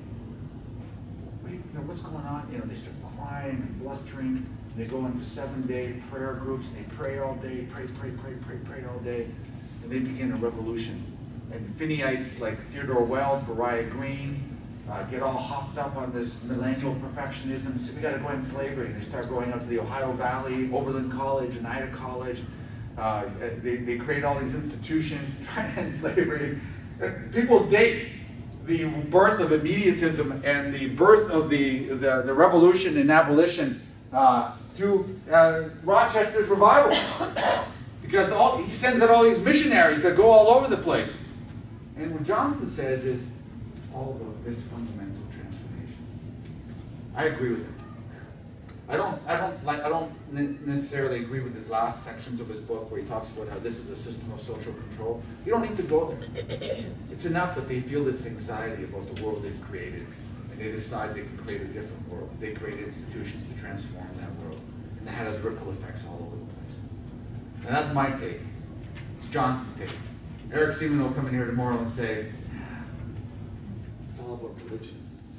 What do you, you know, what's going on?" You know, they start crying and blustering. And they go into seven-day prayer groups. And they pray all day, pray, pray, pray, pray, pray all day, and they begin a revolution. And Finneyeites like Theodore Weld, Beriah Green, uh, get all hopped up on this millennial perfectionism and say, "We got to go end slavery." And they start going out to the Ohio Valley, Oberlin College, Oneida College. Uh, they, they create all these institutions trying to end slavery. People date the birth of immediatism and the birth of the, the, the revolution and abolition uh, to uh, Rochester's revival. Because all, he sends out all these missionaries that go all over the place. And what Johnson says is, it's all about this fundamental transformation. I agree with him. I don't, I don't like, I don't necessarily agree with his last sections of his book where he talks about how this is a system of social control. You don't need to go there. It's enough that they feel this anxiety about the world they've created, and they decide they can create a different world. They create institutions to transform that world, and that has ripple effects all over the place. And that's my take. It's Johnson's take. Eric Seaman will come in here tomorrow and say, it's all about religion.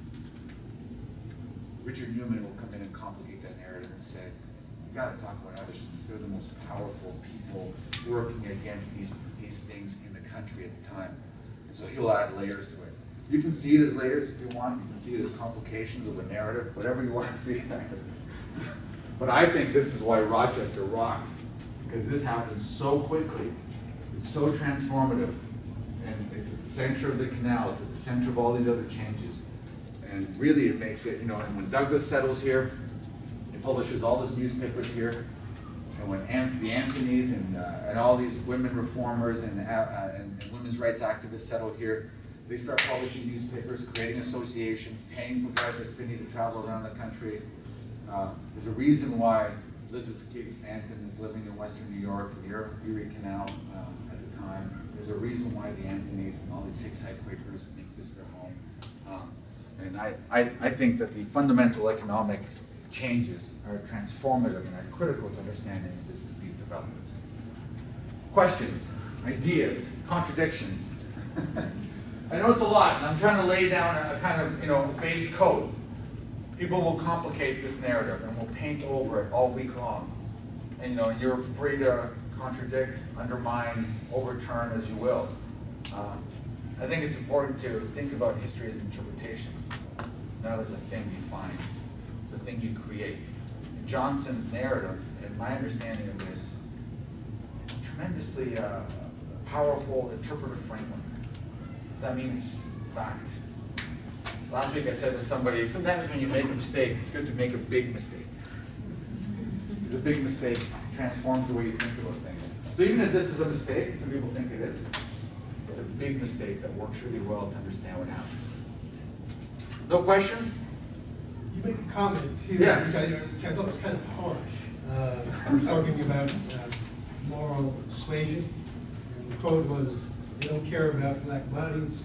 Richard Newman will come in and complicate that narrative and say, you've got to talk about Aboriginals. They're the most powerful people working against these, these things in the country at the time. And so he'll add layers to it. You can see it as layers if you want. You can see it as complications of a narrative, whatever you want to see it as. But I think this is why Rochester rocks, because this happens so quickly. It's so transformative. And it's at the center of the canal. It's at the center of all these other changes. And really it makes it, you know, and when Douglas settles here, he publishes all his newspapers here. And when An the Anthonys and, uh, and all these women reformers and, uh, and, and women's rights activists settle here, they start publishing newspapers, creating associations, paying for guys like Finney to travel around the country. Uh, there's a reason why Elizabeth Cady Stanton is living in Western New York, near Erie Canal uh, at the time. There's a reason why the Anthonys and all these Hicksite Quakers make this their home. Um, and I, I, I think that the fundamental economic changes are transformative and are critical to understanding this, these developments. Questions, ideas, contradictions. I know it's a lot, and I'm trying to lay down a, a kind of, you know, base code. People will complicate this narrative and will paint over it all week long. And, you know, you're free to contradict, undermine, overturn as you will. Uh, I think it's important to think about history as interpretation, not as a thing you find. It's a thing you create. In Johnson's narrative, and my understanding of this, tremendously uh, powerful interpretive framework. Does that mean it's fact? Last week I said to somebody, sometimes when you make a mistake, it's good to make a big mistake. Because a big mistake transforms the way you think about things. So even if this is a mistake, some people think it is, it's a big mistake that works really well to understand what happened. No questions? You make a comment here, Yeah. which, I, which I thought was kind of harsh, uh, talking about uh, moral persuasion. And the quote was, they don't care about black bodies,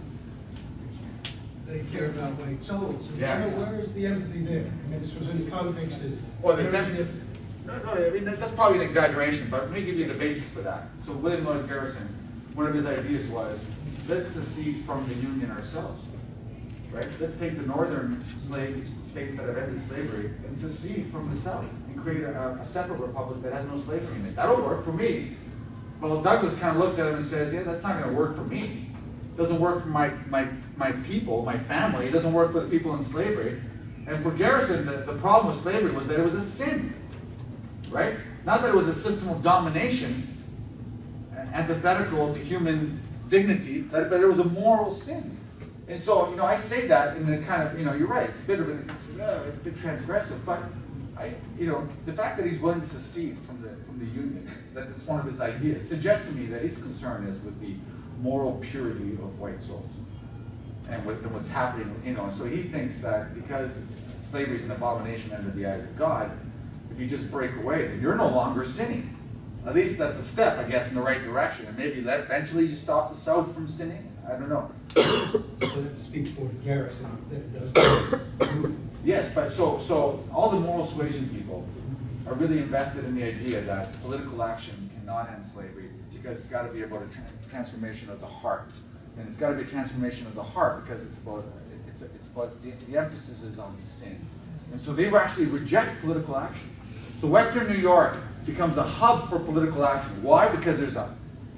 they care about white souls. And Yeah. where, where is the empathy there? I mean, this was in the context is. Well, there's empathy. No, no, I mean, that- that's probably an exaggeration, but let me give you the basis for that. So William Lloyd Garrison, one of his ideas was, let's secede from the Union ourselves, right? Let's take the northern slave states that have ended slavery and secede from the South and create a, a separate republic that has no slavery in it. That'll work for me. Well, Douglas kind of looks at him and says, yeah, that's not going to work for me. It doesn't work for my, my, my people, my family. It doesn't work for the people in slavery. And for Garrison, the, the problem with slavery was that it was a sin. Right? Not that it was a system of domination, antithetical to human dignity, but it was a moral sin. And so, you know, I say that in a kind of, you know, you're right, it's a bit of a, it's, uh, it's a bit transgressive, but I, you know, the fact that he's willing to secede from the from the Union, that it's one of his ideas, suggests to me that his concern is with the moral purity of white souls and, with, and what's happening, you know. And so he thinks that because it's, slavery is an abomination under the eyes of God, if you just break away, then you're no longer sinning. At least that's a step, I guess, in the right direction. And maybe that eventually you stop the South from sinning. I don't know. So that speaks for Garrison, that it does. Yes, but so so all the moral suasion people are really invested in the idea that political action cannot end slavery because it's got to be about a tra transformation of the heart, and it's got to be a transformation of the heart because it's about it's it's about the, the emphasis is on sin, and so they actually reject political action. So Western New York becomes a hub for political action. Why? Because there's a,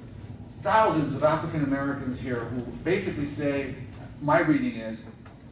thousands of African Americans here who basically say, my reading is,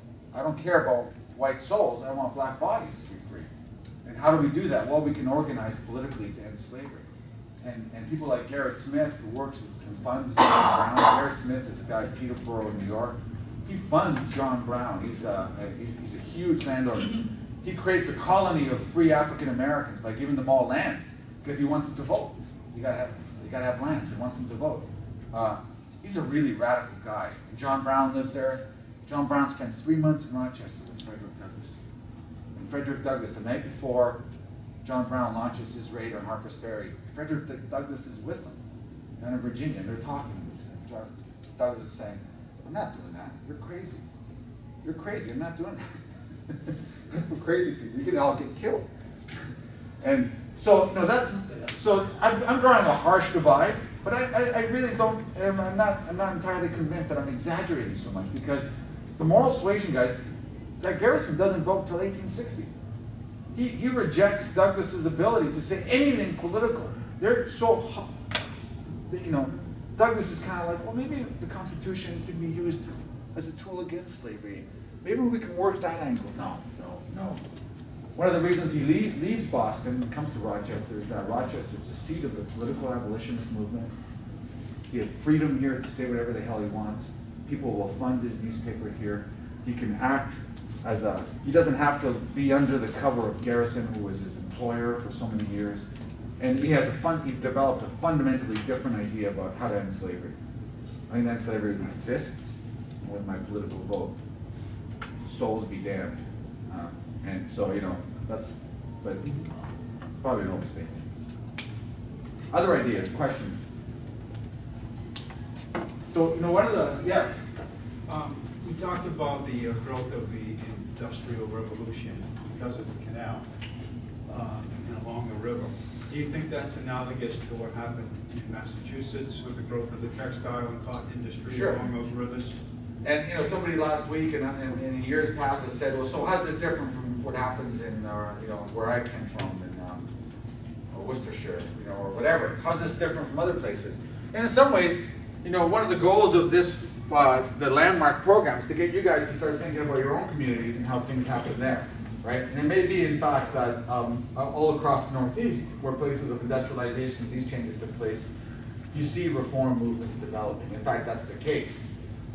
I don't care about white souls, I want black bodies to be free. And how do we do that? Well, we can organize politically to end slavery. And, and people like Garrett Smith, who works with and funds John Brown. Garrett Smith is a guy in Peterborough, New York. He funds John Brown. He's a, he's, he's a huge landowner. He creates a colony of free African Americans by giving them all land because he wants them to vote. You gotta have, you gotta have land, so he wants them to vote. Uh, he's a really radical guy. And John Brown lives there. John Brown spends three months in Rochester with Frederick Douglass. And Frederick Douglass, the night before John Brown launches his raid on Harper's Ferry, Frederick Douglass is with them down in Virginia, and they're talking. John Douglass is saying, I'm not doing that. You're crazy. You're crazy. I'm not doing that. That's for crazy people. You can all get killed. And so, you know, that's, so I'm, I'm drawing a harsh divide, but I, I, I really don't, I'm not, I'm not entirely convinced that I'm exaggerating so much, because the moral suasion guys, that Garrison doesn't vote till eighteen sixty. He, he rejects Douglass's ability to say anything political. They're so, you know, Douglass is kind of like, well, maybe the Constitution can be used as a tool against slavery. Maybe we can work that angle. No, no, no. One of the reasons he leave, leaves Boston and comes to Rochester is that Rochester is the seat of the political abolitionist movement. He has freedom here to say whatever the hell he wants. People will fund his newspaper here. He can act as a, he doesn't have to be under the cover of Garrison, who was his employer for so many years. And he has a fun, he's developed a fundamentally different idea about how to end slavery. I mean, end slavery with my fists and with my political vote. Souls be damned. Uh, and so, you know, that's, but probably no mistake. Other ideas, questions? So, you know, one of the, yeah. Um, we talked about the uh, growth of the Industrial Revolution because of the canal uh, and along the river. Do you think that's analogous to what happened in Massachusetts with the growth of the textile and cotton industry Sure. along those rivers? And, you know, somebody last week and, and, and in years past has said, well, so how's this different from what happens in, uh, you know, where I came from in um, Worcestershire, you know, or whatever? How's this different from other places? And in some ways, you know, one of the goals of this, uh, the landmark program is to get you guys to start thinking about your own communities and how things happen there, right? And it may be, in fact, that um, all across the Northeast, where places of industrialization, these changes took place, you see reform movements developing. In fact, that's the case.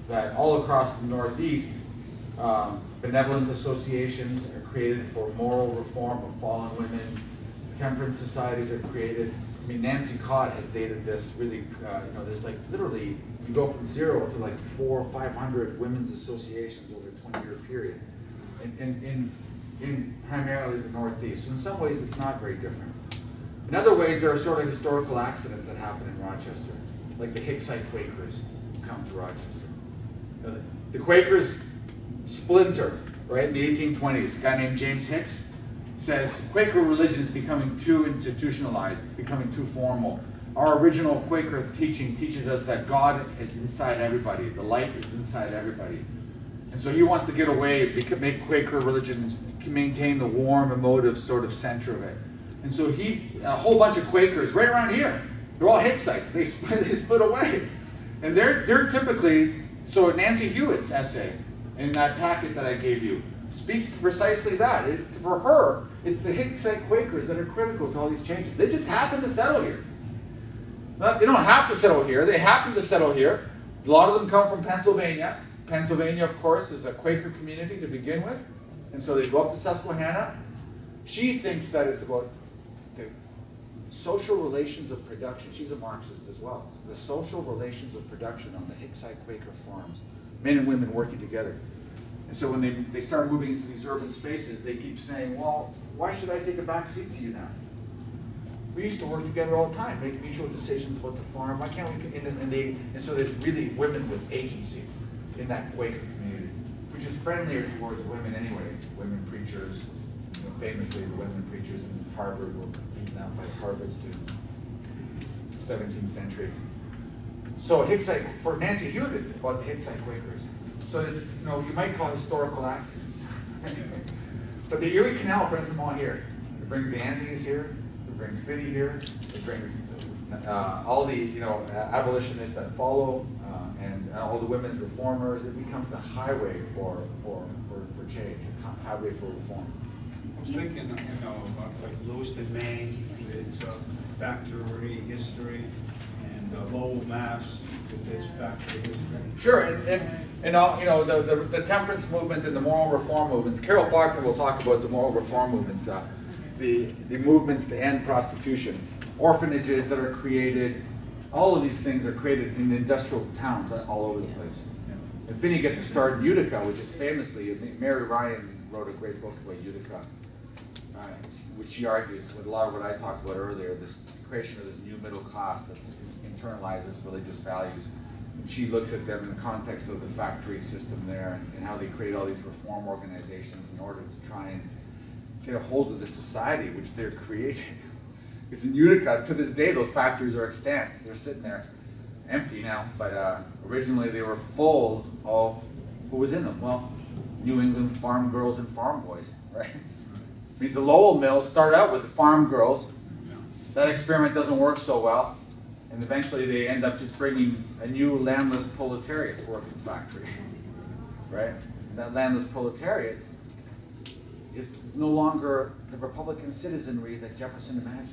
that all across the Northeast, um, benevolent associations are created for moral reform of fallen women. Temperance societies are created. I mean, Nancy Cott has dated this really, uh, you know, there's like literally, you go from zero to like four or five hundred women's associations over a twenty year period. In, in, in, in primarily the Northeast. So in some ways it's not very different. In other ways, there are sort of historical accidents that happen in Rochester, like the Hicksite Quakers come to Rochester. You know, the, the Quakers splinter, right, in the eighteen twenties. A guy named James Hicks says, Quaker religion is becoming too institutionalized, it's becoming too formal. Our original Quaker teaching teaches us that God is inside everybody, the light is inside everybody. And so he wants to get away, make Quaker religion maintain the warm, emotive sort of center of it. And so he, a whole bunch of Quakers right around here, they're all Hicksites, they split, they split away. And they're, they're typically, so Nancy Hewitt's essay in that packet that I gave you speaks to precisely that. It, for her, it's the Hicksite Quakers that are critical to all these changes. They just happen to settle here. Not, they don't have to settle here, they happen to settle here. A lot of them come from Pennsylvania. Pennsylvania, of course, is a Quaker community to begin with. And so they go up to Susquehanna. She thinks that it's about the social relations of production. She's a Marxist as well. The social relations of production on the Hicksite Quaker farms. Men and women working together. And so when they, they start moving into these urban spaces, they keep saying, well, why should I take a back seat to you now? We used to work together all the time, make mutual decisions about the farm. Why can't we? And, and, they, and so there's really women with agency in that Quaker community, which is friendlier towards women anyway. Women preachers, you know, famously the women preachers in Harvard were beaten out by Harvard students, seventeenth century. So Hicksite, for Nancy Hewitt, it's about the Hicksite Quakers. So this, you know, you might call historical accidents. But the Erie Canal brings them all here. It brings the Andes here, it brings Fitty here, it brings uh, all the, you know, abolitionists that follow, uh, and, and all the women's reformers. It becomes the highway for, for, for, for change, a highway for reform. I was thinking, you know, about like Lewiston, Maine, its uh, factory history, and uh, Lowell, Mass, with its factory history. Sure, and, and, and all, you know, the, the, the temperance movement and the moral reform movements. Carol Faulkner will talk about the moral reform movements, uh, the, the movements to end prostitution, orphanages that are created. All of these things are created in industrial towns all over the place. And Finney gets a start in Utica, which is famously, Mary Ryan wrote a great book about Utica, uh, which she argues with a lot of what I talked about earlier, this creation of this new middle class that internalizes religious values. And she looks at them in the context of the factory system there, and, and how they create all these reform organizations in order to try and get a hold of the society which they're creating. Because in Utica, to this day, those factories are extant. They're sitting there empty now, but uh, originally they were full of who was in them? Well, New England farm girls and farm boys, right? I mean, the Lowell mills start out with the farm girls. That experiment doesn't work so well, and eventually they end up just bringing a new landless proletariat to work in the factory, right? And that landless proletariat is, is no longer the Republican citizenry that Jefferson imagined.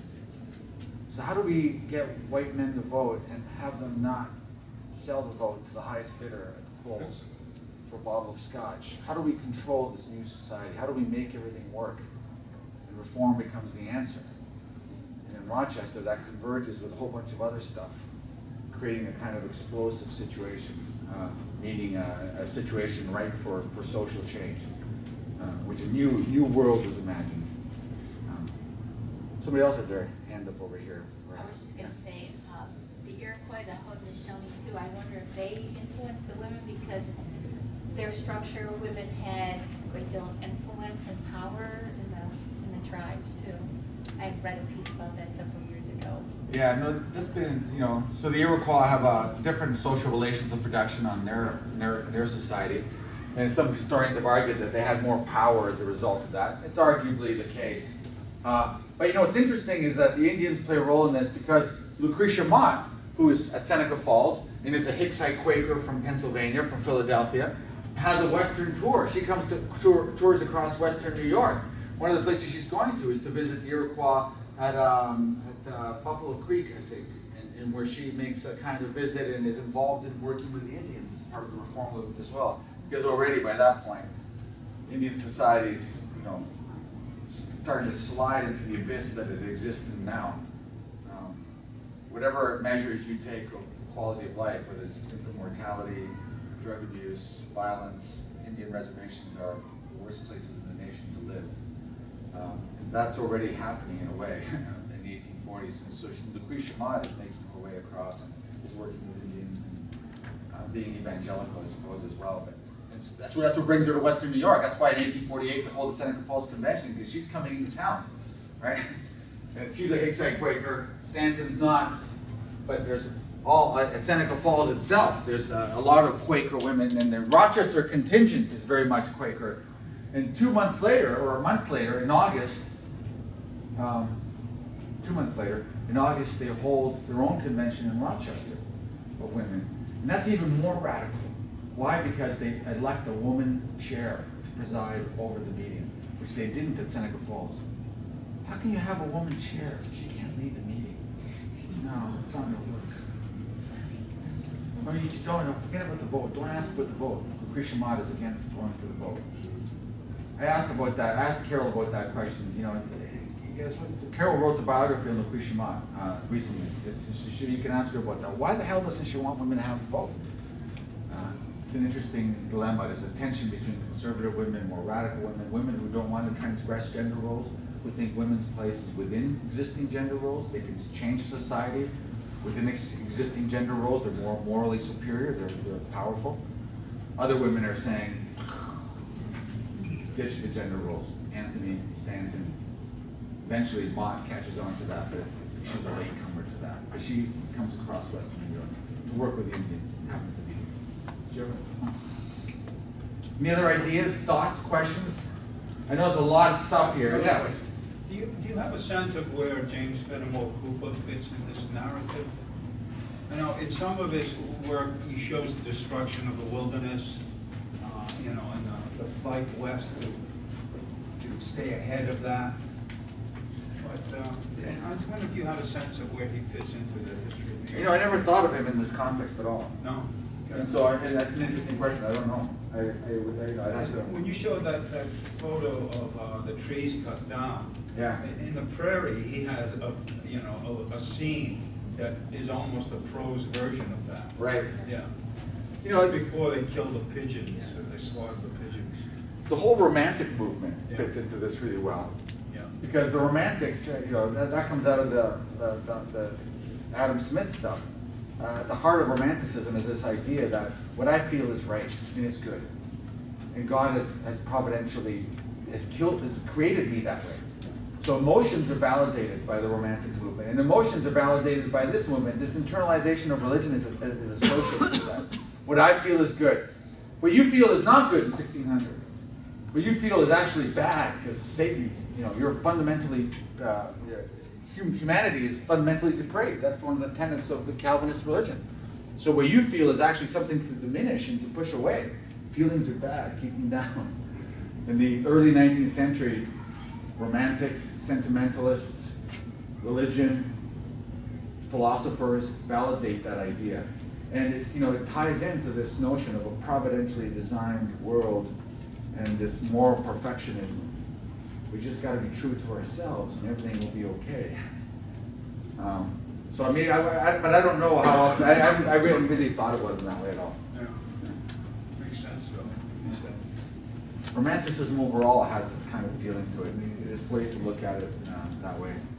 So how do we get white men to vote and have them not sell the vote to the highest bidder at the polls for a bottle of scotch? How do we control this new society? How do we make everything work? And reform becomes the answer. And in Rochester, that converges with a whole bunch of other stuff, creating a kind of explosive situation, uh, meaning a, a situation ripe for, for social change, uh, which a new, new world was imagined. Um, somebody else had their hand up over here. I was just going to say, um, the Iroquois, the Haudenosaunee too, I wonder if they influenced the women because their structure, women had a great deal of influence and power in the, in the tribes too. I read a piece about that several years ago. Yeah, no, that's been, you know, so the Iroquois have uh, different social relations of production on their, their, their society. And some historians have argued that they had more power as a result of that. It's arguably the case. Uh, but you know, what's interesting is that the Indians play a role in this because Lucretia Mott, who is at Seneca Falls and is a Hicksite Quaker from Pennsylvania, from Philadelphia, has a Western tour. She comes to tour, tours across Western New York. One of the places she's going to is to visit the Iroquois at, um, at uh, Buffalo Creek, I think, and, and where she makes a kind of visit and is involved in working with the Indians as part of the reform movement as well. Because already by that point, Indian society's, you know, starting to slide into the abyss that it exists in now. Um, whatever measures you take of quality of life, whether it's infant mortality, drug abuse, violence, Indian reservations are the worst places in the nation to live. Um, that's already happening in a way in the eighteen forties. And so Lucretia Mott is making her way across and is working with Indians and uh, being evangelical, I suppose, as well. But it's, that's, what, that's what brings her to Western New York. That's why in eighteen forty-eight they hold the Seneca Falls Convention, because she's coming into town, right? And she's a Hicksite Quaker. Stanton's not, but there's all at Seneca Falls itself. There's a, a lot of Quaker women, and the Rochester contingent is very much Quaker. And two months later, or a month later, in August, um, two months later, in August, they hold their own convention in Rochester of women. And that's even more radical. Why? Because they elect a woman chair to preside over the meeting, which they didn't at Seneca Falls. How can you have a woman chair? She can't lead the meeting. No, it's not going to work. Well, you don't, don't forget about the vote. Don't ask about the vote. Lucretia Mott is against going for the vote. I asked about that. I asked Carol about that question. You know, guess what? Carol wrote the biography on Lucretia Mott uh, recently. It's, she, you can ask her about that. Why the hell doesn't she want women to have a vote? Uh, it's an interesting dilemma. There's a tension between conservative women, more radical women, women who don't want to transgress gender roles, who think women's place is within existing gender roles. They can change society within ex existing gender roles. They're more morally superior. They're, they're powerful. Other women are saying, ditch the gender roles. Anthony, Stanton. Eventually, Mott catches on to that, but she's a latecomer to that. But she comes across Western New York to work with the Indians, happens to be. Did you ever? Any other ideas, thoughts, questions? I know there's a lot of stuff here. Yeah. Do you, do you have a sense of where James Fenimore Cooper fits in this narrative? You know, in some of his work, he shows the destruction of the wilderness, uh, you know, and the, the flight west to, to stay ahead of that. But uh, I was wondering if you had a sense of where he fits into the history of New York. You know, I never thought of him in this context at all. No. Okay. And so I, and that's an interesting question. I don't know. I, I, I, you know, I'd have to. When you showed that, that photo of uh, the trees cut down, Yeah. in the prairie, he has a, you know, a, a scene that is almost a prose version of that. Right. Yeah. You know, Just before they kill the pigeons, or they slaughter the pigeons. the whole romantic movement Yeah. fits into this really well. Yeah. Because the romantics, uh, you know, that, that comes out of the, the, the, the Adam Smith stuff. Uh, the heart of romanticism is this idea that what I feel is right and is good. And God has, has providentially, has killed, has created me that way. So emotions are validated by the romantic movement. And emotions are validated by this movement. This internalization of religion is, is associated with that. What I feel is good. What you feel is not good in sixteen hundred. What you feel is actually bad because Satan's, you know, you're fundamentally, uh, humanity is fundamentally depraved. That's one of the tenets of the Calvinist religion. So what you feel is actually something to diminish and to push away. Feelings are bad, keep them down. In the early nineteenth century, romantics, sentimentalists, religion, philosophers validate that idea. And it, you know, it ties into this notion of a providentially designed world and this moral perfectionism. We just got to be true to ourselves and everything will be okay. Um, so I mean, I, I, but I don't know how else, I, I, I really, really thought it wasn't that way at all. Yeah. Makes sense, though. Makes sense. Romanticism overall has this kind of feeling to it. I mean, there's ways to look at it uh, that way.